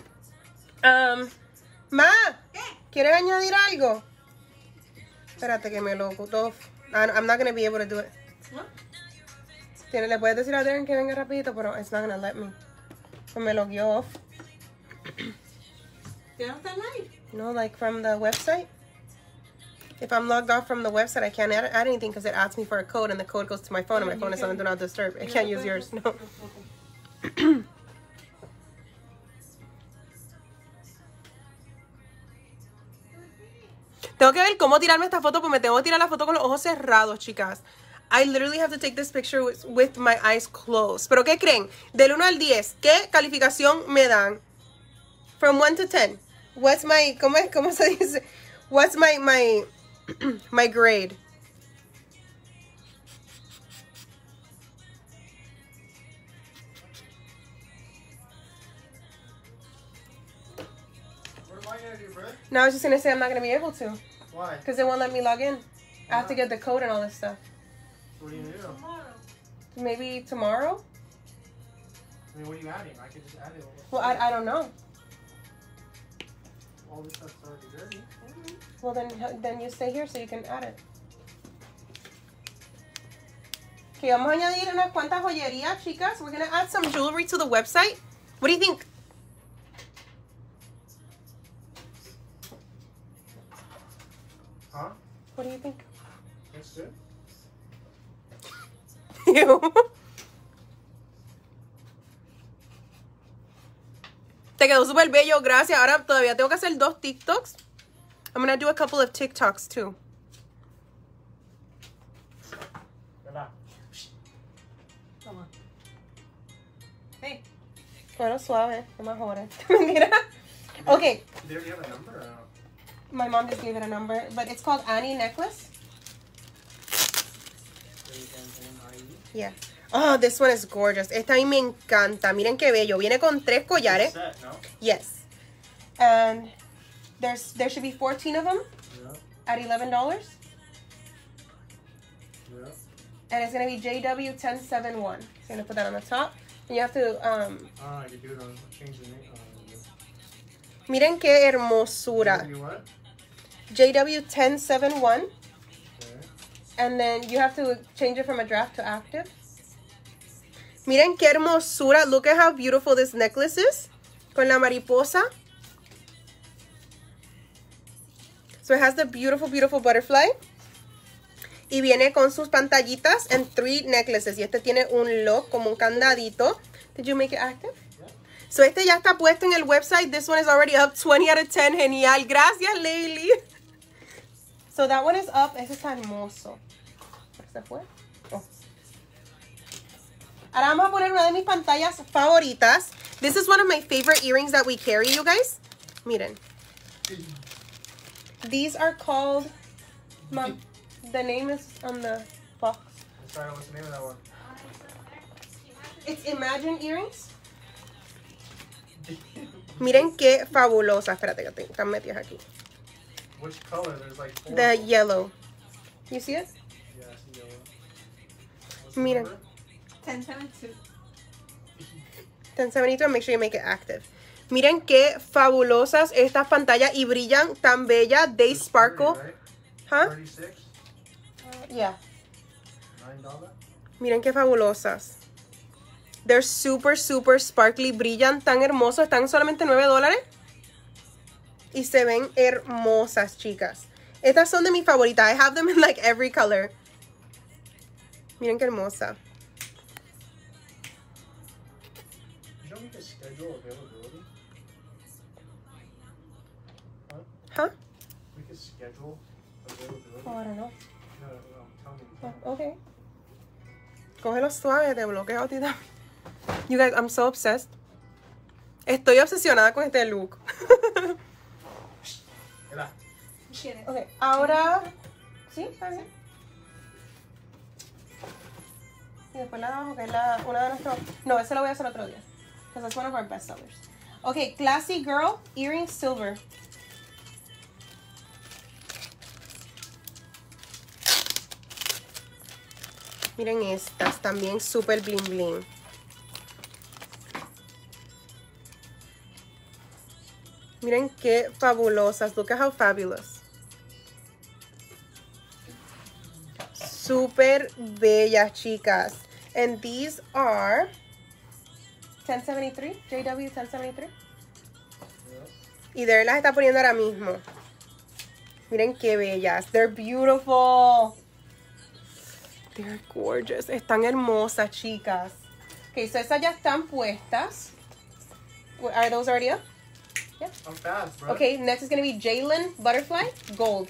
Ma, ¿quieres añadir algo? Espérate que me lo ocultó. I'm not going to be able to do it. Le puedes decir a Darren que venga rapidito, pero it's not going to let me. So me logueó off. No, like from the website. If I'm logged off from the website, I can't add anything because it asks me for a code, and the code goes to my phone, and my phone is on Do Not Disturb. I can't use yours. No. Tengo que ver cómo tirarme esta foto, porque me tengo que tirar la foto con los ojos cerrados, chicas. I literally have to take this picture with my eyes closed. ¿Pero qué creen? Del 1 al 10, ¿qué calificación me dan? From 1 to 10. What's my, ¿cómo se dice? What's my my grade? What am I gonna do, bro? No, I was just gonna say I'm not gonna be able to. Why? Because they won't let me log in. I have to get the code and all this stuff. What are you gonna do? Maybe tomorrow? I mean, what are you adding? I could just add it. Well, I don't know. All this stuff's already dirty. Well, then you stay here so you can add it. Okay, vamos a añadir unas cuantas joyerías, chicas. We're gonna add some jewelry to the website. What do you think? Huh? What do you think? That's good. Ew. Te quedó súper bello, gracias. Ahora todavía tengo que hacer 2 TikToks. I'm gonna do a couple of TikToks too. Hola. Toma. Hey. Bueno, suave, no me jodas. Mentira. Okay, Do you have a number or no? my mom just gave it a number, but it's called Annie Necklace. A-N-N-I-E? Yeah. Oh, this one is gorgeous. Esta a mí me encanta. Miren qué bello. Viene con 3 collares. Set, no? Yes. And there should be 14 of them Yeah. at $11. Yeah. And it's going to be JW1071. So I'm going to put that on the top. And you have to, Ah, I could do it on, change the name. miren qué hermosura. You what? JW1071. Okay. And then you have to change it from a draft to active. Miren qué hermosura. Look at how beautiful this necklace is. Con la mariposa. So it has the beautiful, beautiful butterfly. Y viene con sus pantallitas and 3 necklaces. Y este tiene un lock como un candadito. Did you make it active? Yeah. So este ya está puesto en el website. This one is already up 20 out of 10. Genial. Gracias, Leili. So that one is up. Ese está hermoso. ¿Se fue? Oh. Ahora vamos a poner una de mis pantallas favoritas. This is one of my favorite earrings that we carry, you guys. Miren. These are called... Mom, the name is on the box. Sorry, what's the name of that one? It's Imagine earrings. Miren qué fabulosa. Espérate que están metidas aquí. Which color? There's like 4. The yellow. You see it? Yeah, I see yellow. the Miren. number? 1072. 1072, and make sure you make it active. Miren qué fabulosas estas pantallas y brillan tan bella. They It's sparkle. 30, right? Huh? 36? Yeah. $9? Miren qué fabulosas. They're super, super sparkly. Brillan tan hermosos. Están solamente $9. Y se ven hermosas, chicas. Estas son de mis favoritas. I have them in like every color. Miren qué hermosa. You don't need to schedule availability? Huh? We could schedule availability? Oh, I don't know. No, tell me. Oh, okay. Cógelo suave, te bloqueo a ti también. You guys, I'm so obsessed. Estoy obsesionada con este look. Mira. Ok, ahora... ¿Sí? ¿Está bien? Y después la de abajo, que es una de nuestros... No, ese lo voy a hacer otro día. Because that's one of our best sellers. Ok, Classy Girl Earring Silver. Miren estas, también super bling bling. Miren qué fabulosas. Look at how fabulous. Super bellas, chicas. And these are 1073, JW 1073. Y Dare las está poniendo ahora mismo. Miren qué bellas. They're beautiful. They're gorgeous. Están hermosas, chicas. Okay, so esas ya están puestas. Are those already up? I'm fast, bro. Okay, next is going to be Jaylen Butterfly Gold.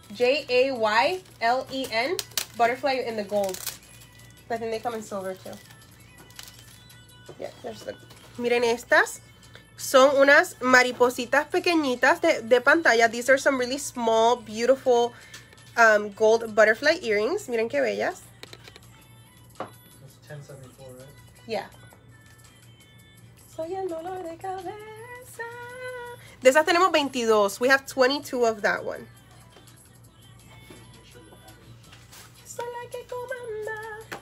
Jaylen Butterfly in the gold. I think they come in silver too. Yeah, there's the... Miren estas. Son unas maripositas pequeñitas de pantalla. These are some really small, beautiful gold butterfly earrings. Miren qué bellas. It's 1074, right? Yeah. Soy el dolor de cabeza. De esas tenemos 22. We have 22 of that one. Make sure you have it. Soy la que comanda.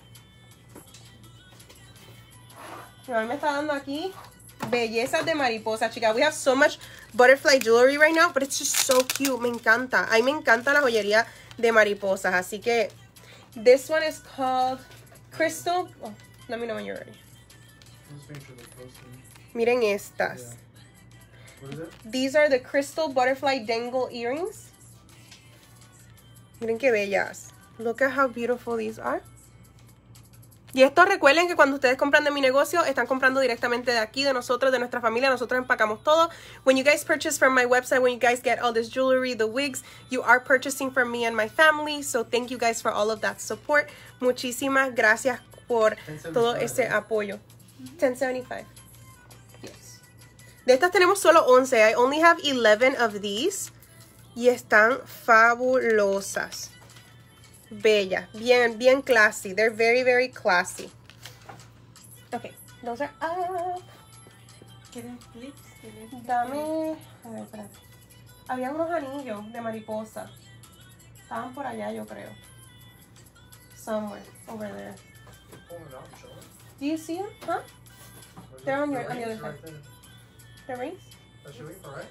Mi mamá me está dando aquí bellezas de mariposa, chicas. We have so much butterfly jewelry right now, but it's just so cute. Me encanta. A mí me encanta la joyería de mariposas. Así que, this one is called Crystal. Oh, let me know when you're ready. Just make sure they're close to me. Miren estas. Yeah. What is it? These are the Crystal Butterfly Dangle earrings. Miren qué bellas. Look at how beautiful these are. Y esto recuerden que cuando ustedes compran de mi negocio, están comprando directamente de aquí, de nosotros, de nuestra familia. Nosotros empacamos todo. When you guys purchase from my website, when you guys get all this jewelry, the wigs, you are purchasing from me and my family. So thank you guys for all of that support. Muchísimas gracias por todo ese apoyo. 1075. Yes. De estas tenemos solo 11. I only have 11 of these. Y están fabulosas. Bella, bien classy. They're very, very classy. Okay, those are up. ¿Quieres clips? Dame... A ver, espérate. Había unos anillos de mariposa. Estaban por allá, yo creo. Somewhere, over there. Pull it out and show it. Do you see them? Huh? What is They're it? on The the other rings side. right there. The rings? That's your ring, right?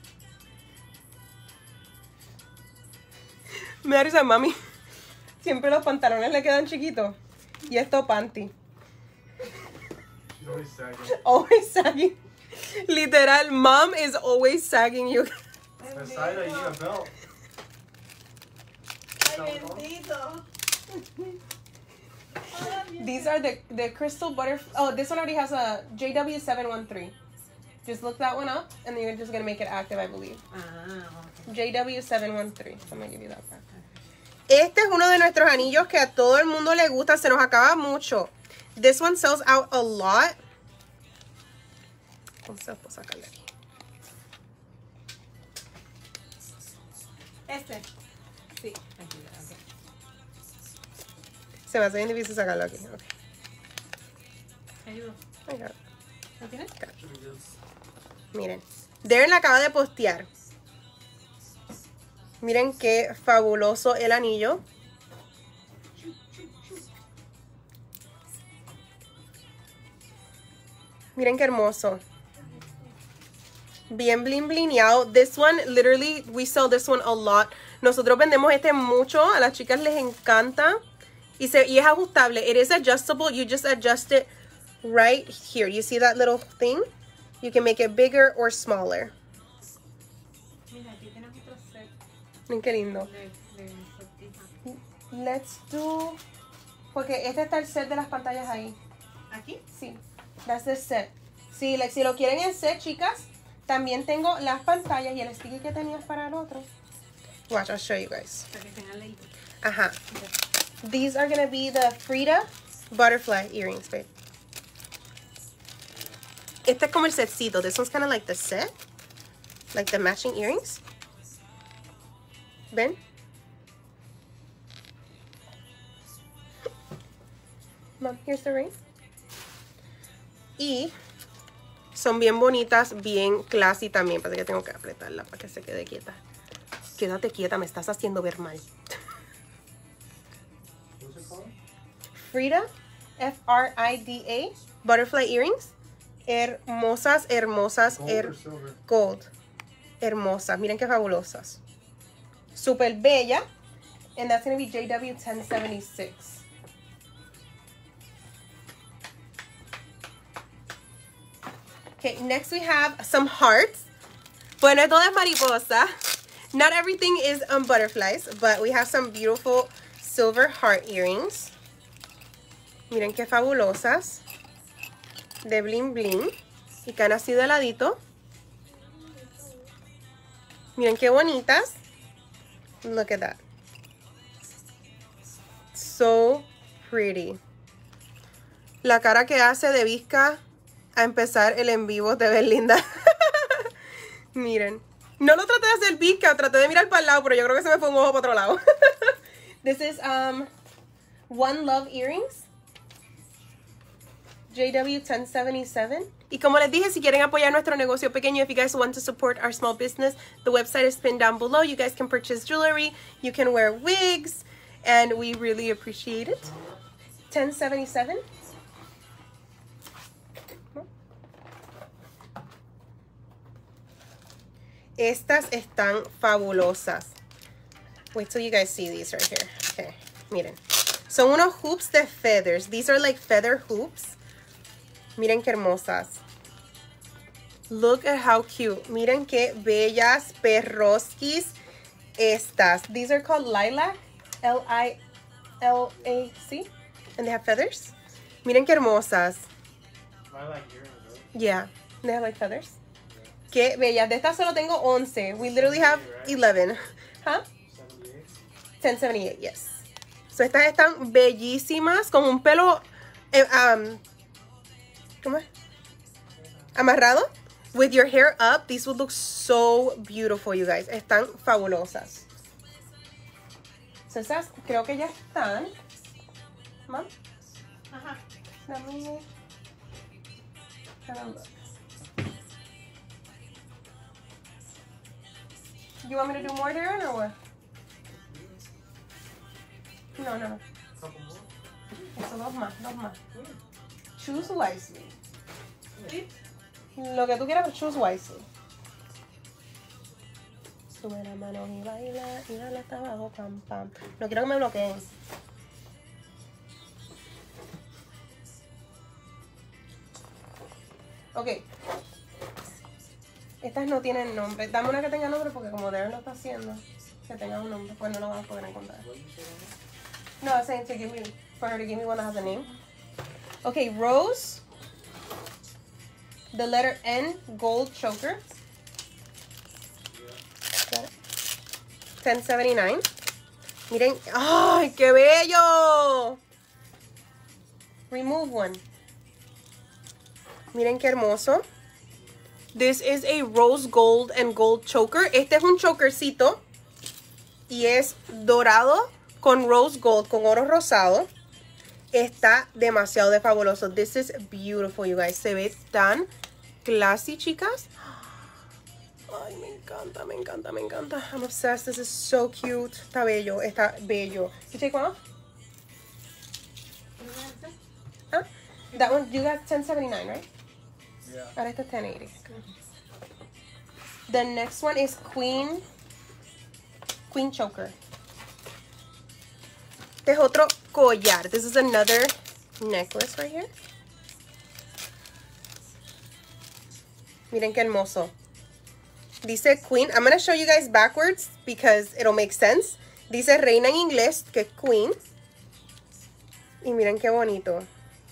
Me da risa, mami. Siempre los pantalones le quedan chiquitos. Y esto panty. She's always sagging. Always sagging. Literal, mom is always sagging you. Aside, I need a belt. Ay, bendito. These are the crystal butterfly. Oh, this one already has a JW713. Just look that one up, and then you're just gonna make it active, I believe. JW713. So I'm gonna give you that back. Este es uno de nuestros anillos que a todo el mundo le gusta. Se nos acaba mucho. This one sells out a lot. Vamos a sacarle aquí. Este. Sí. Aquí, ok. Se me hace bien difícil sacarlo aquí. Okay. Te ayudo. I got it. ¿Lo tienes? Should be good. Miren, Darren la acaba de postear. Miren qué fabuloso el anillo. Miren qué hermoso. Bien bling blingeado. This one, literally, we sell this one a lot. Nosotros vendemos este mucho. A las chicas les encanta. Y es ajustable. It is adjustable. You just adjust it right here. You see that little thing? You can make it bigger or smaller. Mira, aquí tenemos otro set Miren qué lindo. de sortija. Let's do... Porque este está el set de las pantallas ahí. ¿Aquí? Sí. That's the set. Sí, like, si lo quieren en set, chicas, también tengo las pantallas y el sticker que tenías para el otro. Watch, I'll show you guys. Para que tengan la idea. Ajá. These are gonna be the Frida butterfly earrings, babe. Este es como el setcito. This one's kind of like the set. Like the matching earrings. ¿Ven? Mom, here's the ring. Y son bien bonitas, bien classy también. Parece que tengo que apretarla para que se quede quieta. Quédate quieta, me estás haciendo ver mal. What's it called? Frida, F-R-I-D-A, butterfly earrings. Hermosas, hermosas, Gold or silver? gold. Hermosas, miren qué fabulosas. Super bella. And that's going to be JW 1076. Okay, next we have some hearts. Bueno, todo es mariposa. Not everything is butterflies, but we have some beautiful silver heart earrings. Miren qué fabulosas. De bling bling. Y caen así de ladito. Miren qué bonitas. Look at that. So pretty. La cara que hace de Vizca a empezar el en vivo te ves linda. Miren. No lo traté de hacer Vizca, traté de mirar para el lado, pero yo creo que se me fue un ojo para otro lado. This is One Love Earrings. JW 1077. Y como les dije, si quieren apoyar nuestro negocio pequeño, if you guys want to support our small business, the website is pinned down below. You guys can purchase jewelry, you can wear wigs, and we really appreciate it. 1077. Estas están fabulosas. Wait till you guys see these right here. Okay, miren. Son unos hoops de feathers. These are like feather hoops. Miren qué hermosas. Look at how cute. Miren qué bellas perroskis estas. These are called lilac. L-I-L-A-C. And they have feathers. Miren qué hermosas. Lilac earrings, right? Yeah, they have like feathers. Qué bellas. De estas solo tengo 11. We literally have 11. Huh? 78? 1078, yes. So estas están bellísimas. Con un pelo... ¿cómo es? Amarrado. With your hair up. These would look so beautiful, you guys. Están fabulosas. So esas creo que ya están. Mom? Ajá. Let me have a look. You want me to do more, Darren, or what? No, no, no. Couple more? Eso, dos más, dos más. Choose wisely. ¿Sí? Lo que tú quieras, pero choose wisely. Sube la mano y baila hasta abajo, pam, pam. No quiero que me bloqueen. Ok. Estas no tienen nombre. Dame una que tenga nombre porque como Darren lo está haciendo, que tenga un nombre, pues no lo vamos a poder encontrar. What you say on it? No, I was saying to give me, for her to give me one that has a name. Okay, Rose. The letter N, gold choker. Got it? 1079. Miren, ¡ay, qué bello! Remove one. Miren qué hermoso. This is a rose gold and gold choker. Este es un chokercito y es dorado con rose gold, con oro rosado. Está demasiado de fabuloso. This is beautiful, you guys. Se ve tan classy, chicas. Ay, me encanta, me encanta, me encanta. I'm obsessed. This is so cute. Está bello, está bello. You take one off? Huh? That one, you got 1079, right? Yeah. Ahora este es 1080. The next one is Queen Choker. Este es otro collar. This is another necklace right here. Miren qué hermoso. Dice Queen. I'm going to show you guys backwards because it'll make sense. Dice reina en inglés, que es Queen. Y miren qué bonito.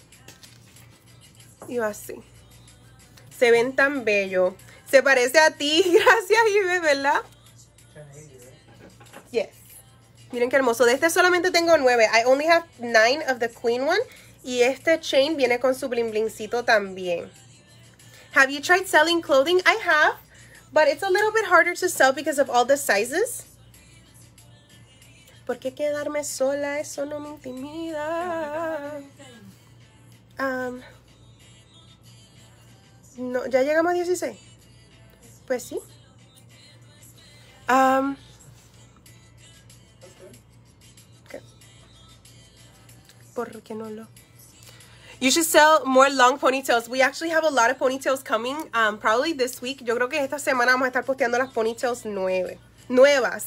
Y va así. Se ven tan bello. Se parece a ti. Gracias, Ibe, ¿verdad? 1080, right? Yes. Miren qué hermoso. De este solamente tengo 9. I only have 9 of the Queen one. Y este chain viene con su bling blingcito también. Have you tried selling clothing? I have. But it's a little bit harder to sell because of all the sizes. ¿Por qué quedarme sola? Eso no me intimida. No, ¿ya llegamos a 16? Pues sí. That's good. Okay. ¿Por qué no lo? You should sell more long ponytails. We actually have a lot of ponytails coming, probably this week. Yo creo que esta semana vamos a estar posteando las ponytails nuevas.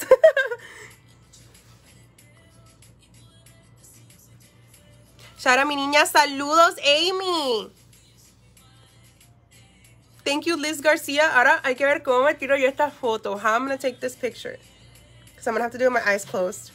Shara, mi niña, saludos, Amy. Thank you, Liz Garcia. Ahora hay que ver cómo me tiro yo esta foto. How I'm going to take this picture. Because I'm going to have to do it with my eyes closed.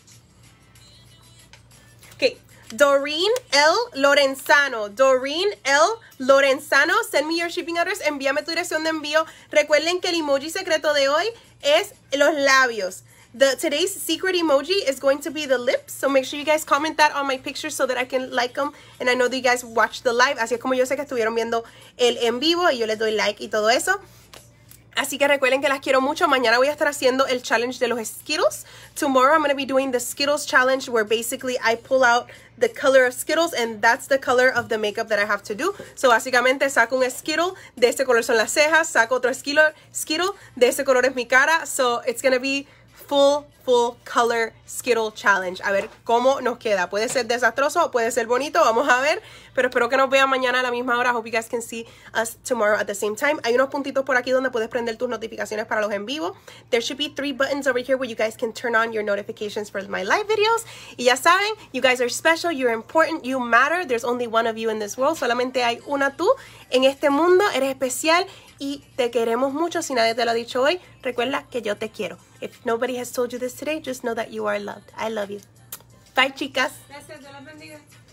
Okay. Doreen L. Lorenzano. Doreen L. Lorenzano. Send me your shipping address. Envíame tu dirección de envío. Recuerden que el emoji secreto de hoy es los labios. Today's secret emoji is going to be the lips. So make sure you guys comment that on my picture so that I can like them. And I know that you guys watched the live. Así es como yo sé que estuvieron viendo el en vivo. Y yo les doy like y todo eso. Así que recuerden que las quiero mucho. Mañana voy a estar haciendo el challenge de los Skittles. Tomorrow I'm going to be doing the Skittles challenge where basically I pull out the color of Skittles and that's the color of the makeup that I have to do. So básicamente saco un Skittle, de ese color son las cejas, saco otro Skittle, de ese color es mi cara. So it's going to be full color Skittle challenge. A ver cómo nos queda. Puede ser desastroso o puede ser bonito. Vamos a ver. Pero espero que nos vean mañana a la misma hora. Hope you guys can see us tomorrow at the same time. Hay unos puntitos por aquí donde puedes prender tus notificaciones para los en vivo. There should be 3 buttons over here where you guys can turn on your notifications for my live videos. Y ya saben, you guys are special, you're important, you matter. There's only one of you in this world. Solamente hay una tú en este mundo. Eres especial y te queremos mucho. Si nadie te lo ha dicho hoy, recuerda que yo te quiero. If nobody has told you this today, just know that you are loved. I love you. Bye, chicas. Gracias, Dios las bendiga.